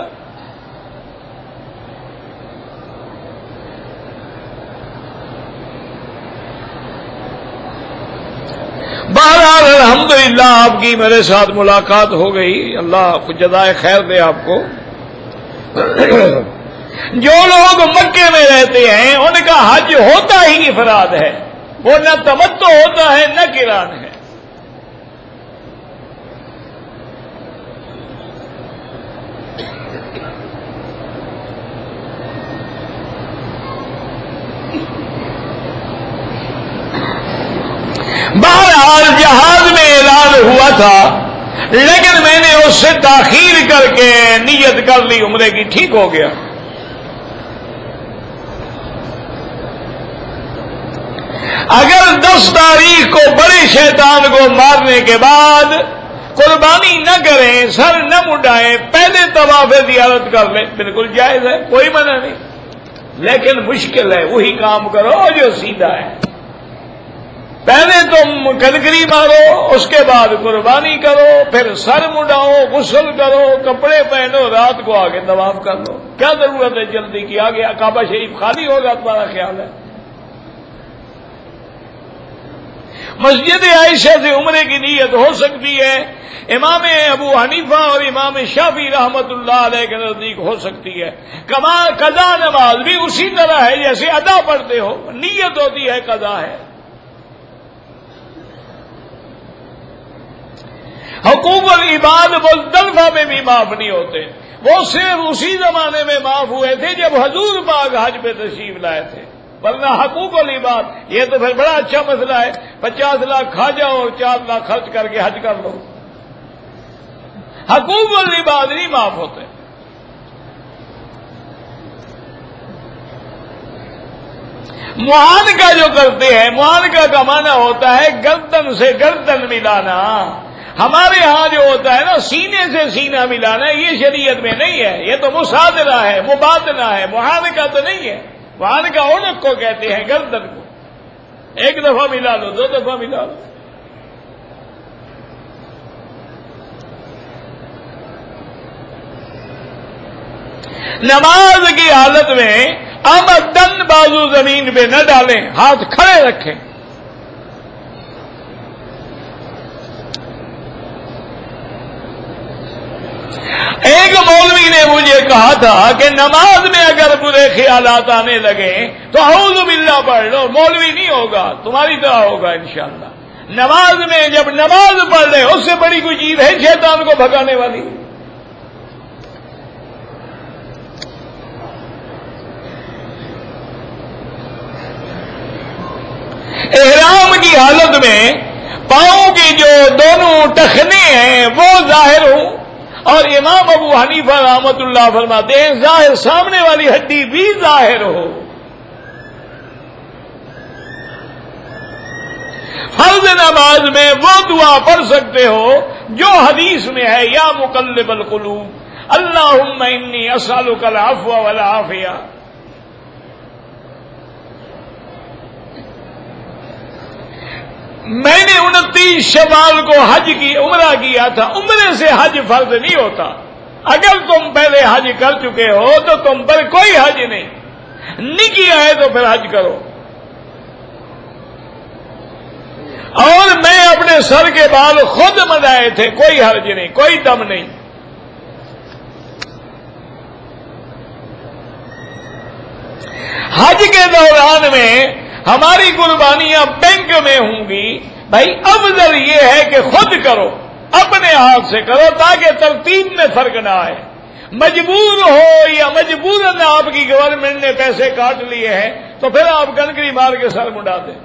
[SPEAKER 1] بہرحال الحمدللہ آپ کی میرے ساتھ ملاقات ہو گئی، اللہ جزائے خیر دے آپ کو۔ جو لوگ مکے میں رہتے ہیں ان کا حج ہوتا ہی افراد ہے، وہ نہ تمتع ہوتا ہے نہ قران ہے۔ بہرحال جہاز میں اعلان ہوا تھا، لیکن میں نے اس سے تاخیر کر کے نیت کر لی عمرے کی، ٹھیک ہو گیا۔ اگر 10 تاریخ کو بڑے شیطان کو مارنے کے بعد قربانی نہ کریں، سر نہ مڈائیں، پہلے طواف زیارت کر لیں، بالکل جائز ہے، کوئی منع نہیں، لیکن مشکل ہے وہی کام کرو جو سیدھا ہے۔ پہلے تم کنکری مارو، اس کے بعد قربانی کرو، پھر سر مڈاؤ، غسل کرو، کپڑے پہنو، رات کو آگے طواف کر لو، کیا ضرورت ہے جلدی کی؟ آگے کعبہ شریف خالی ہوگا، تمہارا خیال ہے؟ مسجد عائشہ سے عمرے کی نیت ہو سکتی ہے، امام ابو حنیفہ اور امام شافعی رحمت اللہ علیہ کے نزدیک ہو سکتی ہے۔ قضا نماز بھی اسی طرح ہے جیسے ادا پڑھتے ہو، نیت ہوتی ہے، قضا ہے۔ حقوق العباد مزدلفہ میں بھی معاف نہیں ہوتے، وہ صرف اسی زمانے میں معاف ہوئے تھے جب حضور پاک حج پہ تشریف لائے تھے، ورنہ حقوق العباد یہ تو پھر بڑا اچھا مسئلہ ہے، 50 لاکھ کھا جاؤ اور 4 لاکھ خرچ کر کے حج کر لو۔ حقوق العباد نہیں معاف ہوتے۔ معانقہ جو کرتے ہیں، معانقہ کا معنی ہوتا ہے گردن سے گردن ملانا، ہمارے ہاں جو ہوتا ہے نا سینے سے سینہ ملانا، یہ شریعت میں نہیں ہے، یہ تو مصادرہ ہے، مبادلہ ہے، معانقہ تو نہیں ہے۔ معانقہ عنق کو کہتے ہیں، گردن کو، ایک دفعہ ملا لو، 2 دفعہ ملا لو۔ نماز کی حالت میں آمدن بازو زمین پہ نہ ڈالیں، ہاتھ کھڑے رکھیں۔ ایک مولوی نے مجھے کہا تھا کہ نماز میں اگر برے خیالات آنے لگے تو اعوذ باللہ پڑھ لو، مولوی نہیں ہوگا، تمہاری طرح ہوگا انشاءاللہ۔ نماز میں جب نماز پڑھ لے، اس سے بڑی کوئی چیز ہے شیطان کو بھگانے والی؟ احرام کی حالت میں پاؤں کی جو دونوں ٹخنے ہیں وہ ظاہر ہوں، اور امام ابو حنیفہ رحمت اللہ فرماتے ہیں ظاہر سامنے والی ہڈی بھی ظاہر ہو۔ فرض نماز میں وہ دعا پڑھ سکتے ہو جو حدیث میں ہے، یا مقلب القلوب اللہم انی اسألک العفو والعافیہ۔ میں نے 29 شوال کو حج کی عمرہ کیا تھا، عمرے سے حج فرض نہیں ہوتا، اگر تم پہلے حج کر چکے ہو تو تم پر کوئی حج نہیں کیا ہے تو پھر حج کرو۔ اور میں اپنے سر کے بال خود منڈائے تھے، کوئی حرج نہیں، کوئی دم نہیں۔ حج کے دوران میں ہماری قربانیاں بینک میں ہوں گی، بھائی افضل یہ ہے کہ خود کرو، اپنے ہاتھ سے کرو تاکہ ترتیب میں فرق نہ آئے۔ مجبور ہو یا مجبوراً آپ کی گورنمنٹ نے پیسے کاٹ لیے ہیں تو پھر آپ کنکری مار کے سر مڈا دیں۔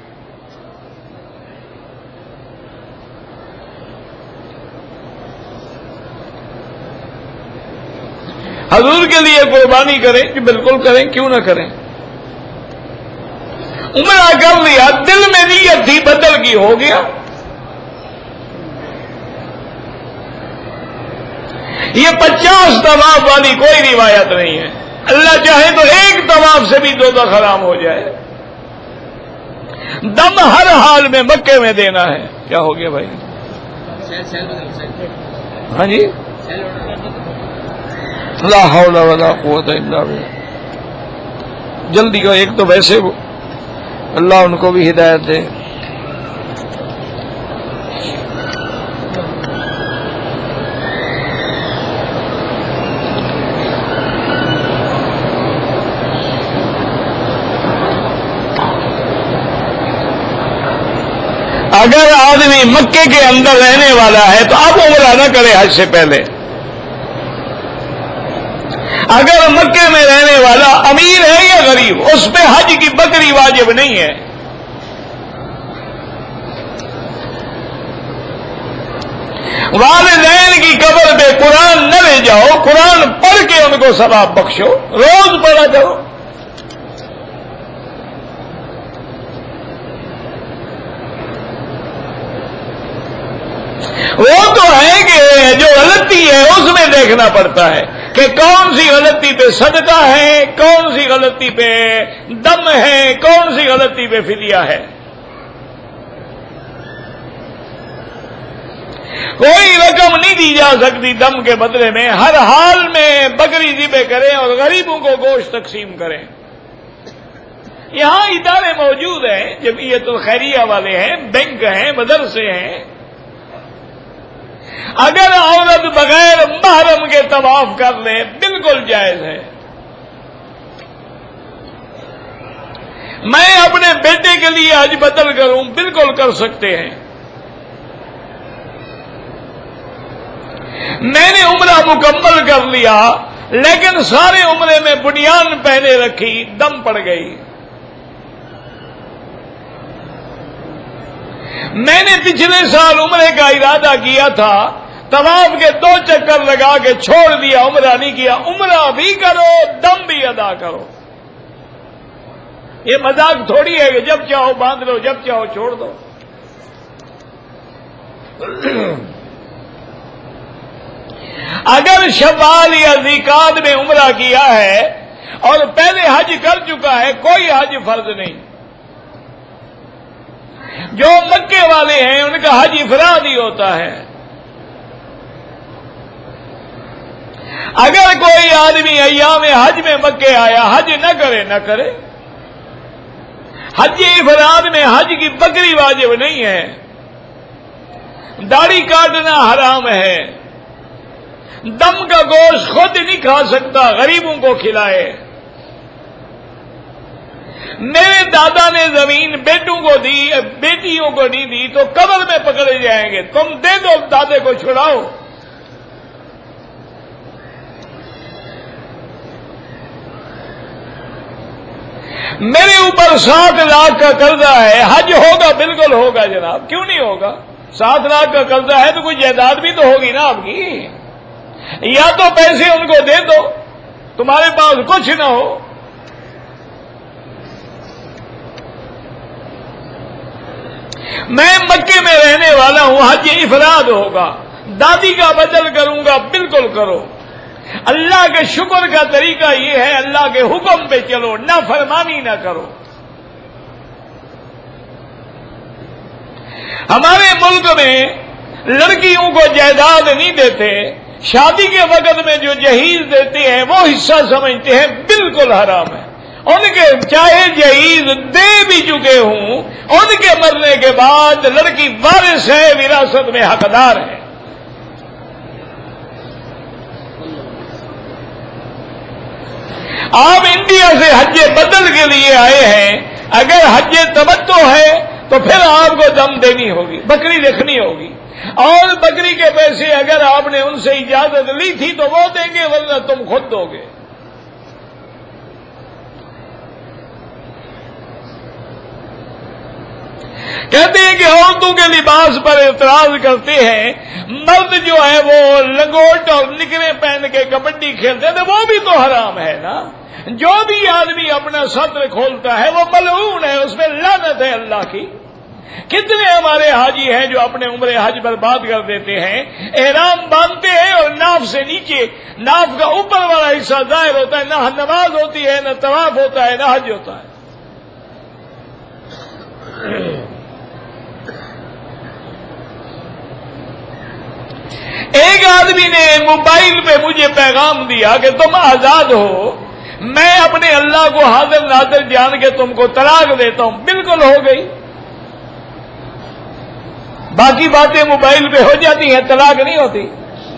[SPEAKER 1] حضور کے لیے قربانی کریں کہ بالکل کریں، کیوں نہ کریں؟ عمرہ کر لیا، دل میں نیت تھی بدل کی، ہو گیا۔ یہ 50 طواف والی کوئی روایت نہیں ہے، اللہ چاہے تو ایک طواف سے بھی 2 دفعہ حرام ہو جائے۔ دم ہر حال میں مکے میں دینا ہے۔ کیا ہو گیا بھائی؟ ہاں جی، لا حول ولا قوت الا باللہ، جلدی کا، ایک تو ویسے اللہ ان کو بھی ہدایت دے۔ اگر آدمی مکے کے اندر رہنے والا ہے تو اب عمرہ نہ کرے حج سے پہلے. اگر مکے میں رہنے والا امیر ہے یا غریب اس پہ حج کی بکری واجب نہیں ہے. والدین کی قبر پہ قرآن نہ لے جاؤ، قرآن پڑھ کے ان کو ثواب بخشو، روز پڑھا کرو. وہ تو ہے کہ جو غلطی ہے اس میں دیکھنا پڑتا ہے کہ کون سی غلطی پہ صدقہ ہے، کون سی غلطی پہ دم ہے، کون سی غلطی پہ فدیہ ہے. کوئی رقم نہیں دی جا سکتی دم کے بدلے میں. ہر حال میں بکری ذبح کریں اور غریبوں کو گوشت تقسیم کریں. یہاں ادارے موجود ہیں، جمعیت الخیریہ والے ہیں، بینک ہیں، مدرسے ہیں. اگر عورت بغیر محرم کے طواف کر لے بالکل جائز ہے. میں اپنے بیٹے کے لیے حج بدل کروں بالکل کر سکتے ہیں. میں نے عمرہ مکمل کر لیا لیکن سارے عمرے میں بنیان پہنے رکھی، دم پڑ گئی. میں نے پچھلے سال عمرے کا ارادہ کیا تھا، طواف کے 2 چکر لگا کے چھوڑ دیا، عمرہ نہیں کیا. عمرہ بھی کرو، دم بھی ادا کرو. یہ مذاق تھوڑی ہے کہ جب چاہو باندھ لو، جب چاہو چھوڑ دو. اگر شوال یا ذیقعدہ میں عمرہ کیا ہے اور پہلے حج کر چکا ہے، کوئی حج فرض نہیں. جو مکے والے ہیں ان کا حج افراد ہی ہوتا ہے. اگر کوئی آدمی ایام حج میں مکے آیا، حج نہ کرے. حج افراد میں حج کی بکری واجب نہیں ہے. داڑھی کاٹنا حرام ہے. دم کا گوشت خود نہیں کھا سکتا، غریبوں کو کھلائے. میرے دادا نے زمین بیٹوں کو دی، بیٹیوں کو نہیں دی تو قبر میں پکڑے جائیں گے. تم دے دو، دادے کو چھڑاؤ. میرے اوپر 7 لاکھ کا قرضہ ہے، حج ہوگا؟ بالکل ہوگا جناب، کیوں نہیں ہوگا؟ 7 لاکھ کا قرضہ ہے تو کوئی جائیداد بھی تو ہوگی نا آپ کی. یا تو پیسے ان کو دے دو، تمہارے پاس کچھ نہ ہو. میں مکے میں رہنے والا ہوں، حج افراد ہوگا. دادی کا بدل کروں گا، بالکل کرو. اللہ کے شکر کا طریقہ یہ ہے اللہ کے حکم پہ چلو، نافرمانی نہ کرو. ہمارے ملک میں لڑکیوں کو جائیداد نہیں دیتے، شادی کے وقت میں جو جہیز دیتے ہیں وہ حصہ سمجھتے ہیں، بالکل حرام ہے. ان کے چاہے جہیز دے بھی چکے ہوں، ان کے مرنے کے بعد لڑکی وارث ہے، وراثت میں حقدار ہے. آپ انڈیا سے حج بدل کے لیے آئے ہیں، اگر حج تمتع ہے تو پھر آپ کو دم دینی ہوگی، بکری رکھنی ہوگی. اور بکری کے پیسے اگر آپ نے ان سے اجازت لی تھی تو وہ دیں گے، ورنہ تم خود دو گے. کہتے ہیں کہ عورتوں کے لباس پر اعتراض کرتے ہیں. مرد جو ہے وہ لنگوٹ اور نکرے پہن کے کبڈی کھیلتے ہیں، وہ بھی تو حرام ہے نا. جو بھی آدمی اپنا سطر کھولتا ہے وہ ملعون ہے، اس میں لعنت ہے اللہ کی. کتنے ہمارے حاجی ہیں جو اپنے عمرے حج برباد کر دیتے ہیں. احرام باندھتے ہیں اور ناف سے نیچے، ناف کا اوپر والا حصہ ظاہر ہوتا ہے، نہ نماز ہوتی ہے، نہ طواف ہوتا ہے، نہ حج ہوتا ہے. ایک آدمی نے موبائل پہ مجھے پیغام دیا کہ تم آزاد ہو، میں اپنے اللہ کو حاضر ناظر جان کے تم کو طلاق دیتا ہوں. بالکل ہو گئی. باقی باتیں موبائل پہ ہو جاتی ہیں، طلاق نہیں ہوتی.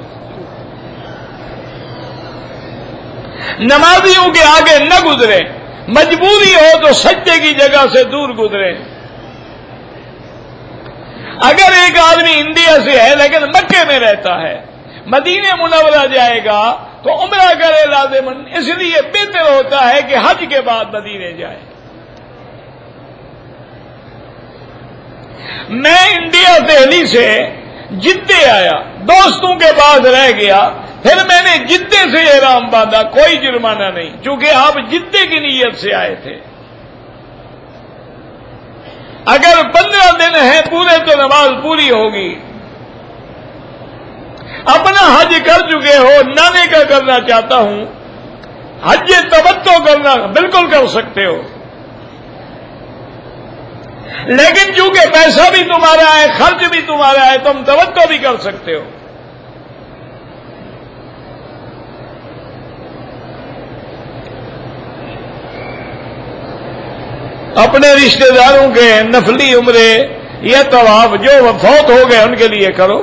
[SPEAKER 1] نمازیوں کے آگے نہ گزرے، مجبوری ہو تو سجدے کی جگہ سے دور گزرے. اگر ایک آدمی انڈیا سے ہے لیکن مکے میں رہتا ہے، مدینہ منورہ جائے گا تو عمرہ کرے لازماً، اس لیے بہتر ہوتا ہے کہ حج کے بعد مدینے جائے۔ میں انڈیا دہلی سے جدے آیا، دوستوں کے پاس رہ گیا، پھر میں نے جدے سے احرام باندھا، کوئی جرمانہ نہیں، چونکہ آپ جدے کی نیت سے آئے تھے۔ اگر 15 دن ہیں پورے تو نماز پوری ہوگی۔ اپنا حج کر چکے ہو، نانے کا کرنا چاہتا ہوں، حج تمتع کرنا بالکل کر سکتے ہو، لیکن چونکہ پیسہ بھی تمہارا ہے، خرچ بھی تمہارا ہے، تم تمتع بھی کر سکتے ہو۔ اپنے رشتہ داروں کے نفلی عمرے یا طواف جو فوت ہو گئے ان کے لیے کرو۔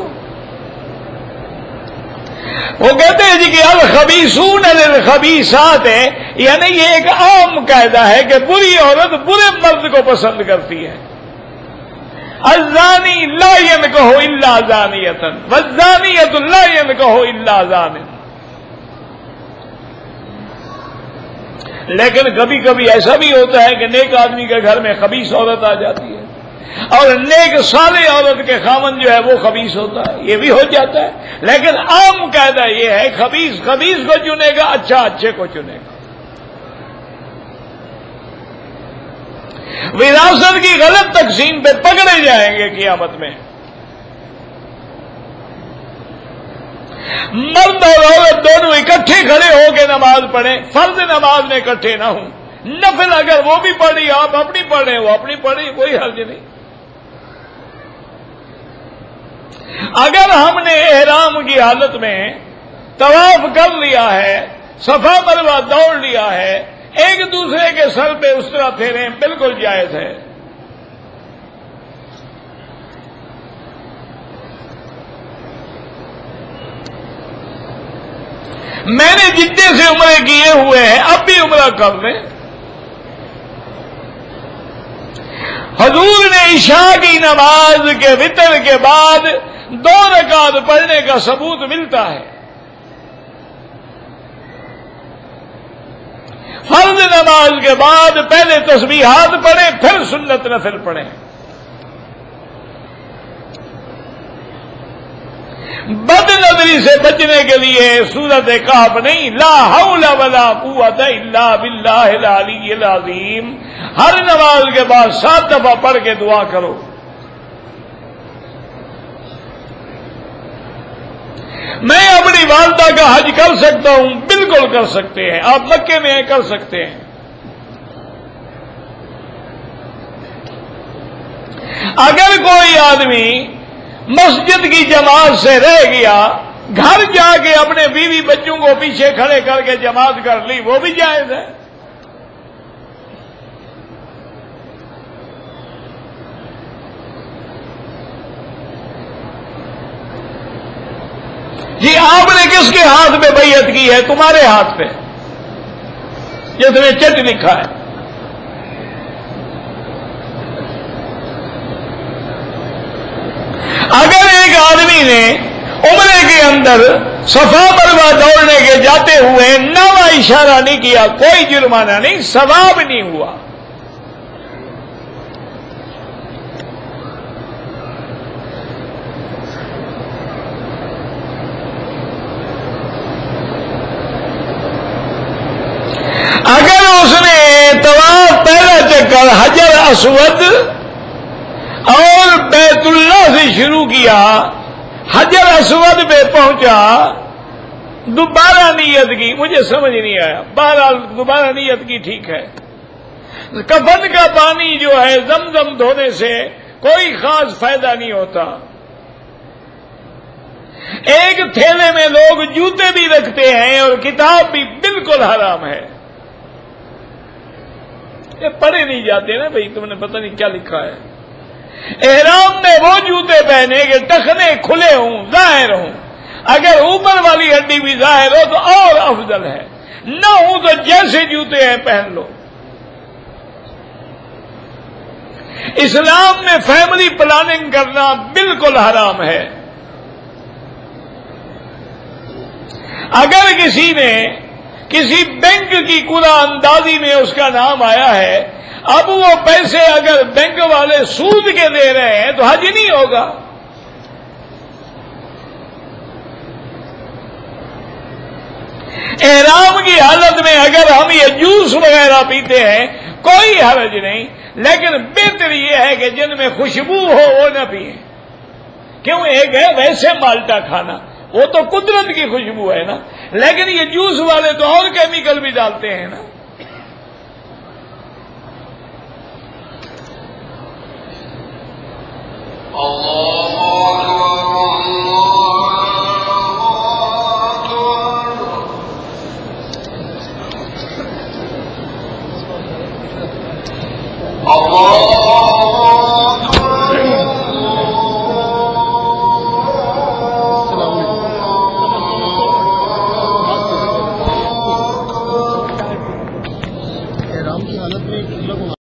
[SPEAKER 1] وہ کہتے ہیں جی کہ الخبیثون للخبیثات ہے، یعنی یہ ایک عام قاعدہ ہے کہ بری عورت برے مرد کو پسند کرتی ہے۔ الزانی لا ينکح الا زانیۃ والزانیۃ لا ينکح الا زان۔ لیکن کبھی کبھی ایسا بھی ہوتا ہے کہ نیک آدمی کے گھر میں خبیث عورت آ جاتی ہے، اور نیک صالح عورت کے خامن جو ہے وہ خبیث ہوتا ہے، یہ بھی ہو جاتا ہے۔ لیکن عام قاعدہ یہ ہے خبیث خبیث کو چنے گا، اچھا اچھے کو چنے گا۔ وراثت کی غلط تقسیم پہ پکڑے جائیں گے قیامت میں۔ مرد اور عورت دونوں اکٹھے کھڑے ہو کے نماز پڑھیں، فرض نماز میں اکٹھے نہ ہوں، نفل اگر وہ بھی پڑھی آپ اپنی پڑھیں وہ اپنی پڑھی، کوئی حرج نہیں۔ اگر ہم نے احرام کی حالت میں طواف کر لیا ہے، صفا مروہ دوڑ لیا ہے، ایک دوسرے کے سر پہ اس طرح پھیریں، بالکل جائز ہے۔ میں نے جتنے سے عمرے کیے ہوئے ہیں اب بھی عمرہ کر لیں۔ حضور نے عشاء کی نماز کے وتر کے بعد 2 رکعت پڑھنے کا ثبوت ملتا ہے۔ فرض نماز کے بعد پہلے تسبیحات پڑھیں، پھر سنت نفل پڑھیں۔ بد نظری سے بچنے کے لیے سورت کہف نہیں، لا حول ولا قوت الا باللہ العلی العظیم، ہر نماز کے بعد 7 دفعہ پڑھ کے دعا کرو۔ میں اپنی والدہ کا حج کر سکتا ہوں، بالکل کر سکتے ہیں، آپ مکے میں کر سکتے ہیں۔ اگر کوئی آدمی مسجد کی جماعت سے رہ گیا، گھر جا کے اپنے بیوی بچوں کو پیچھے کھڑے کر کے جماعت کر لی، وہ بھی جائز ہے۔ جی آپ نے کس کے ہاتھ پہ بیعت کی ہے؟ تمہارے ہاتھ پہ، جس نے چٹ لکھا ہے۔ اگر ایک آدمی نے عمرے کے اندر صفا مروہ دوڑنے کے جاتے ہوئے ناوا اشارہ نہیں کیا، کوئی جرمانہ نہیں، ثواب نہیں ہوا۔ اگر اس نے طواف پہلا چکر حجر اسود اور بیت اللہ سے شروع کیا، حجر اسود پہ پہنچا، دوبارہ نیت کی، مجھے سمجھ نہیں آیا، بہرحال دوبارہ نیت کی، ٹھیک ہے۔ کفن کا پانی جو ہے زمزم دھونے سے کوئی خاص فائدہ نہیں ہوتا۔ ایک تھیلے میں لوگ جوتے بھی رکھتے ہیں اور کتاب بھی، بالکل حرام ہے۔ یہ پڑھے نہیں جاتے نا بھائی، تم نے پتہ نہیں کیا لکھا ہے۔ احرام میں وہ جوتے پہنے کہ ٹخنے کھلے ہوں، ظاہر ہوں، اگر اوپر والی ہڈی بھی ظاہر ہو تو اور افضل ہے، نہ ہوں تو جیسے جوتے ہیں پہن لو۔ اسلام میں فیملی پلاننگ کرنا بالکل حرام ہے. اگر کسی نے کسی بینک کی قرعہ اندازی میں اس کا نام آیا ہے، اب وہ پیسے اگر بینک والے سود کے دے رہے ہیں تو حج نہیں ہوگا. احرام کی حالت میں اگر ہم یہ جوس وغیرہ پیتے ہیں کوئی حرج نہیں، لیکن بہتر یہ ہے کہ جن میں خوشبو ہو وہ نہ پیئیں. کیوں؟ ایک ہے ویسے مالٹا کھانا، وہ تو قدرت کی خوشبو ہے نا، لیکن یہ جوس والے تو اور کیمیکل بھی ڈالتے ہیں نا.
[SPEAKER 2] احرام کی حالت میں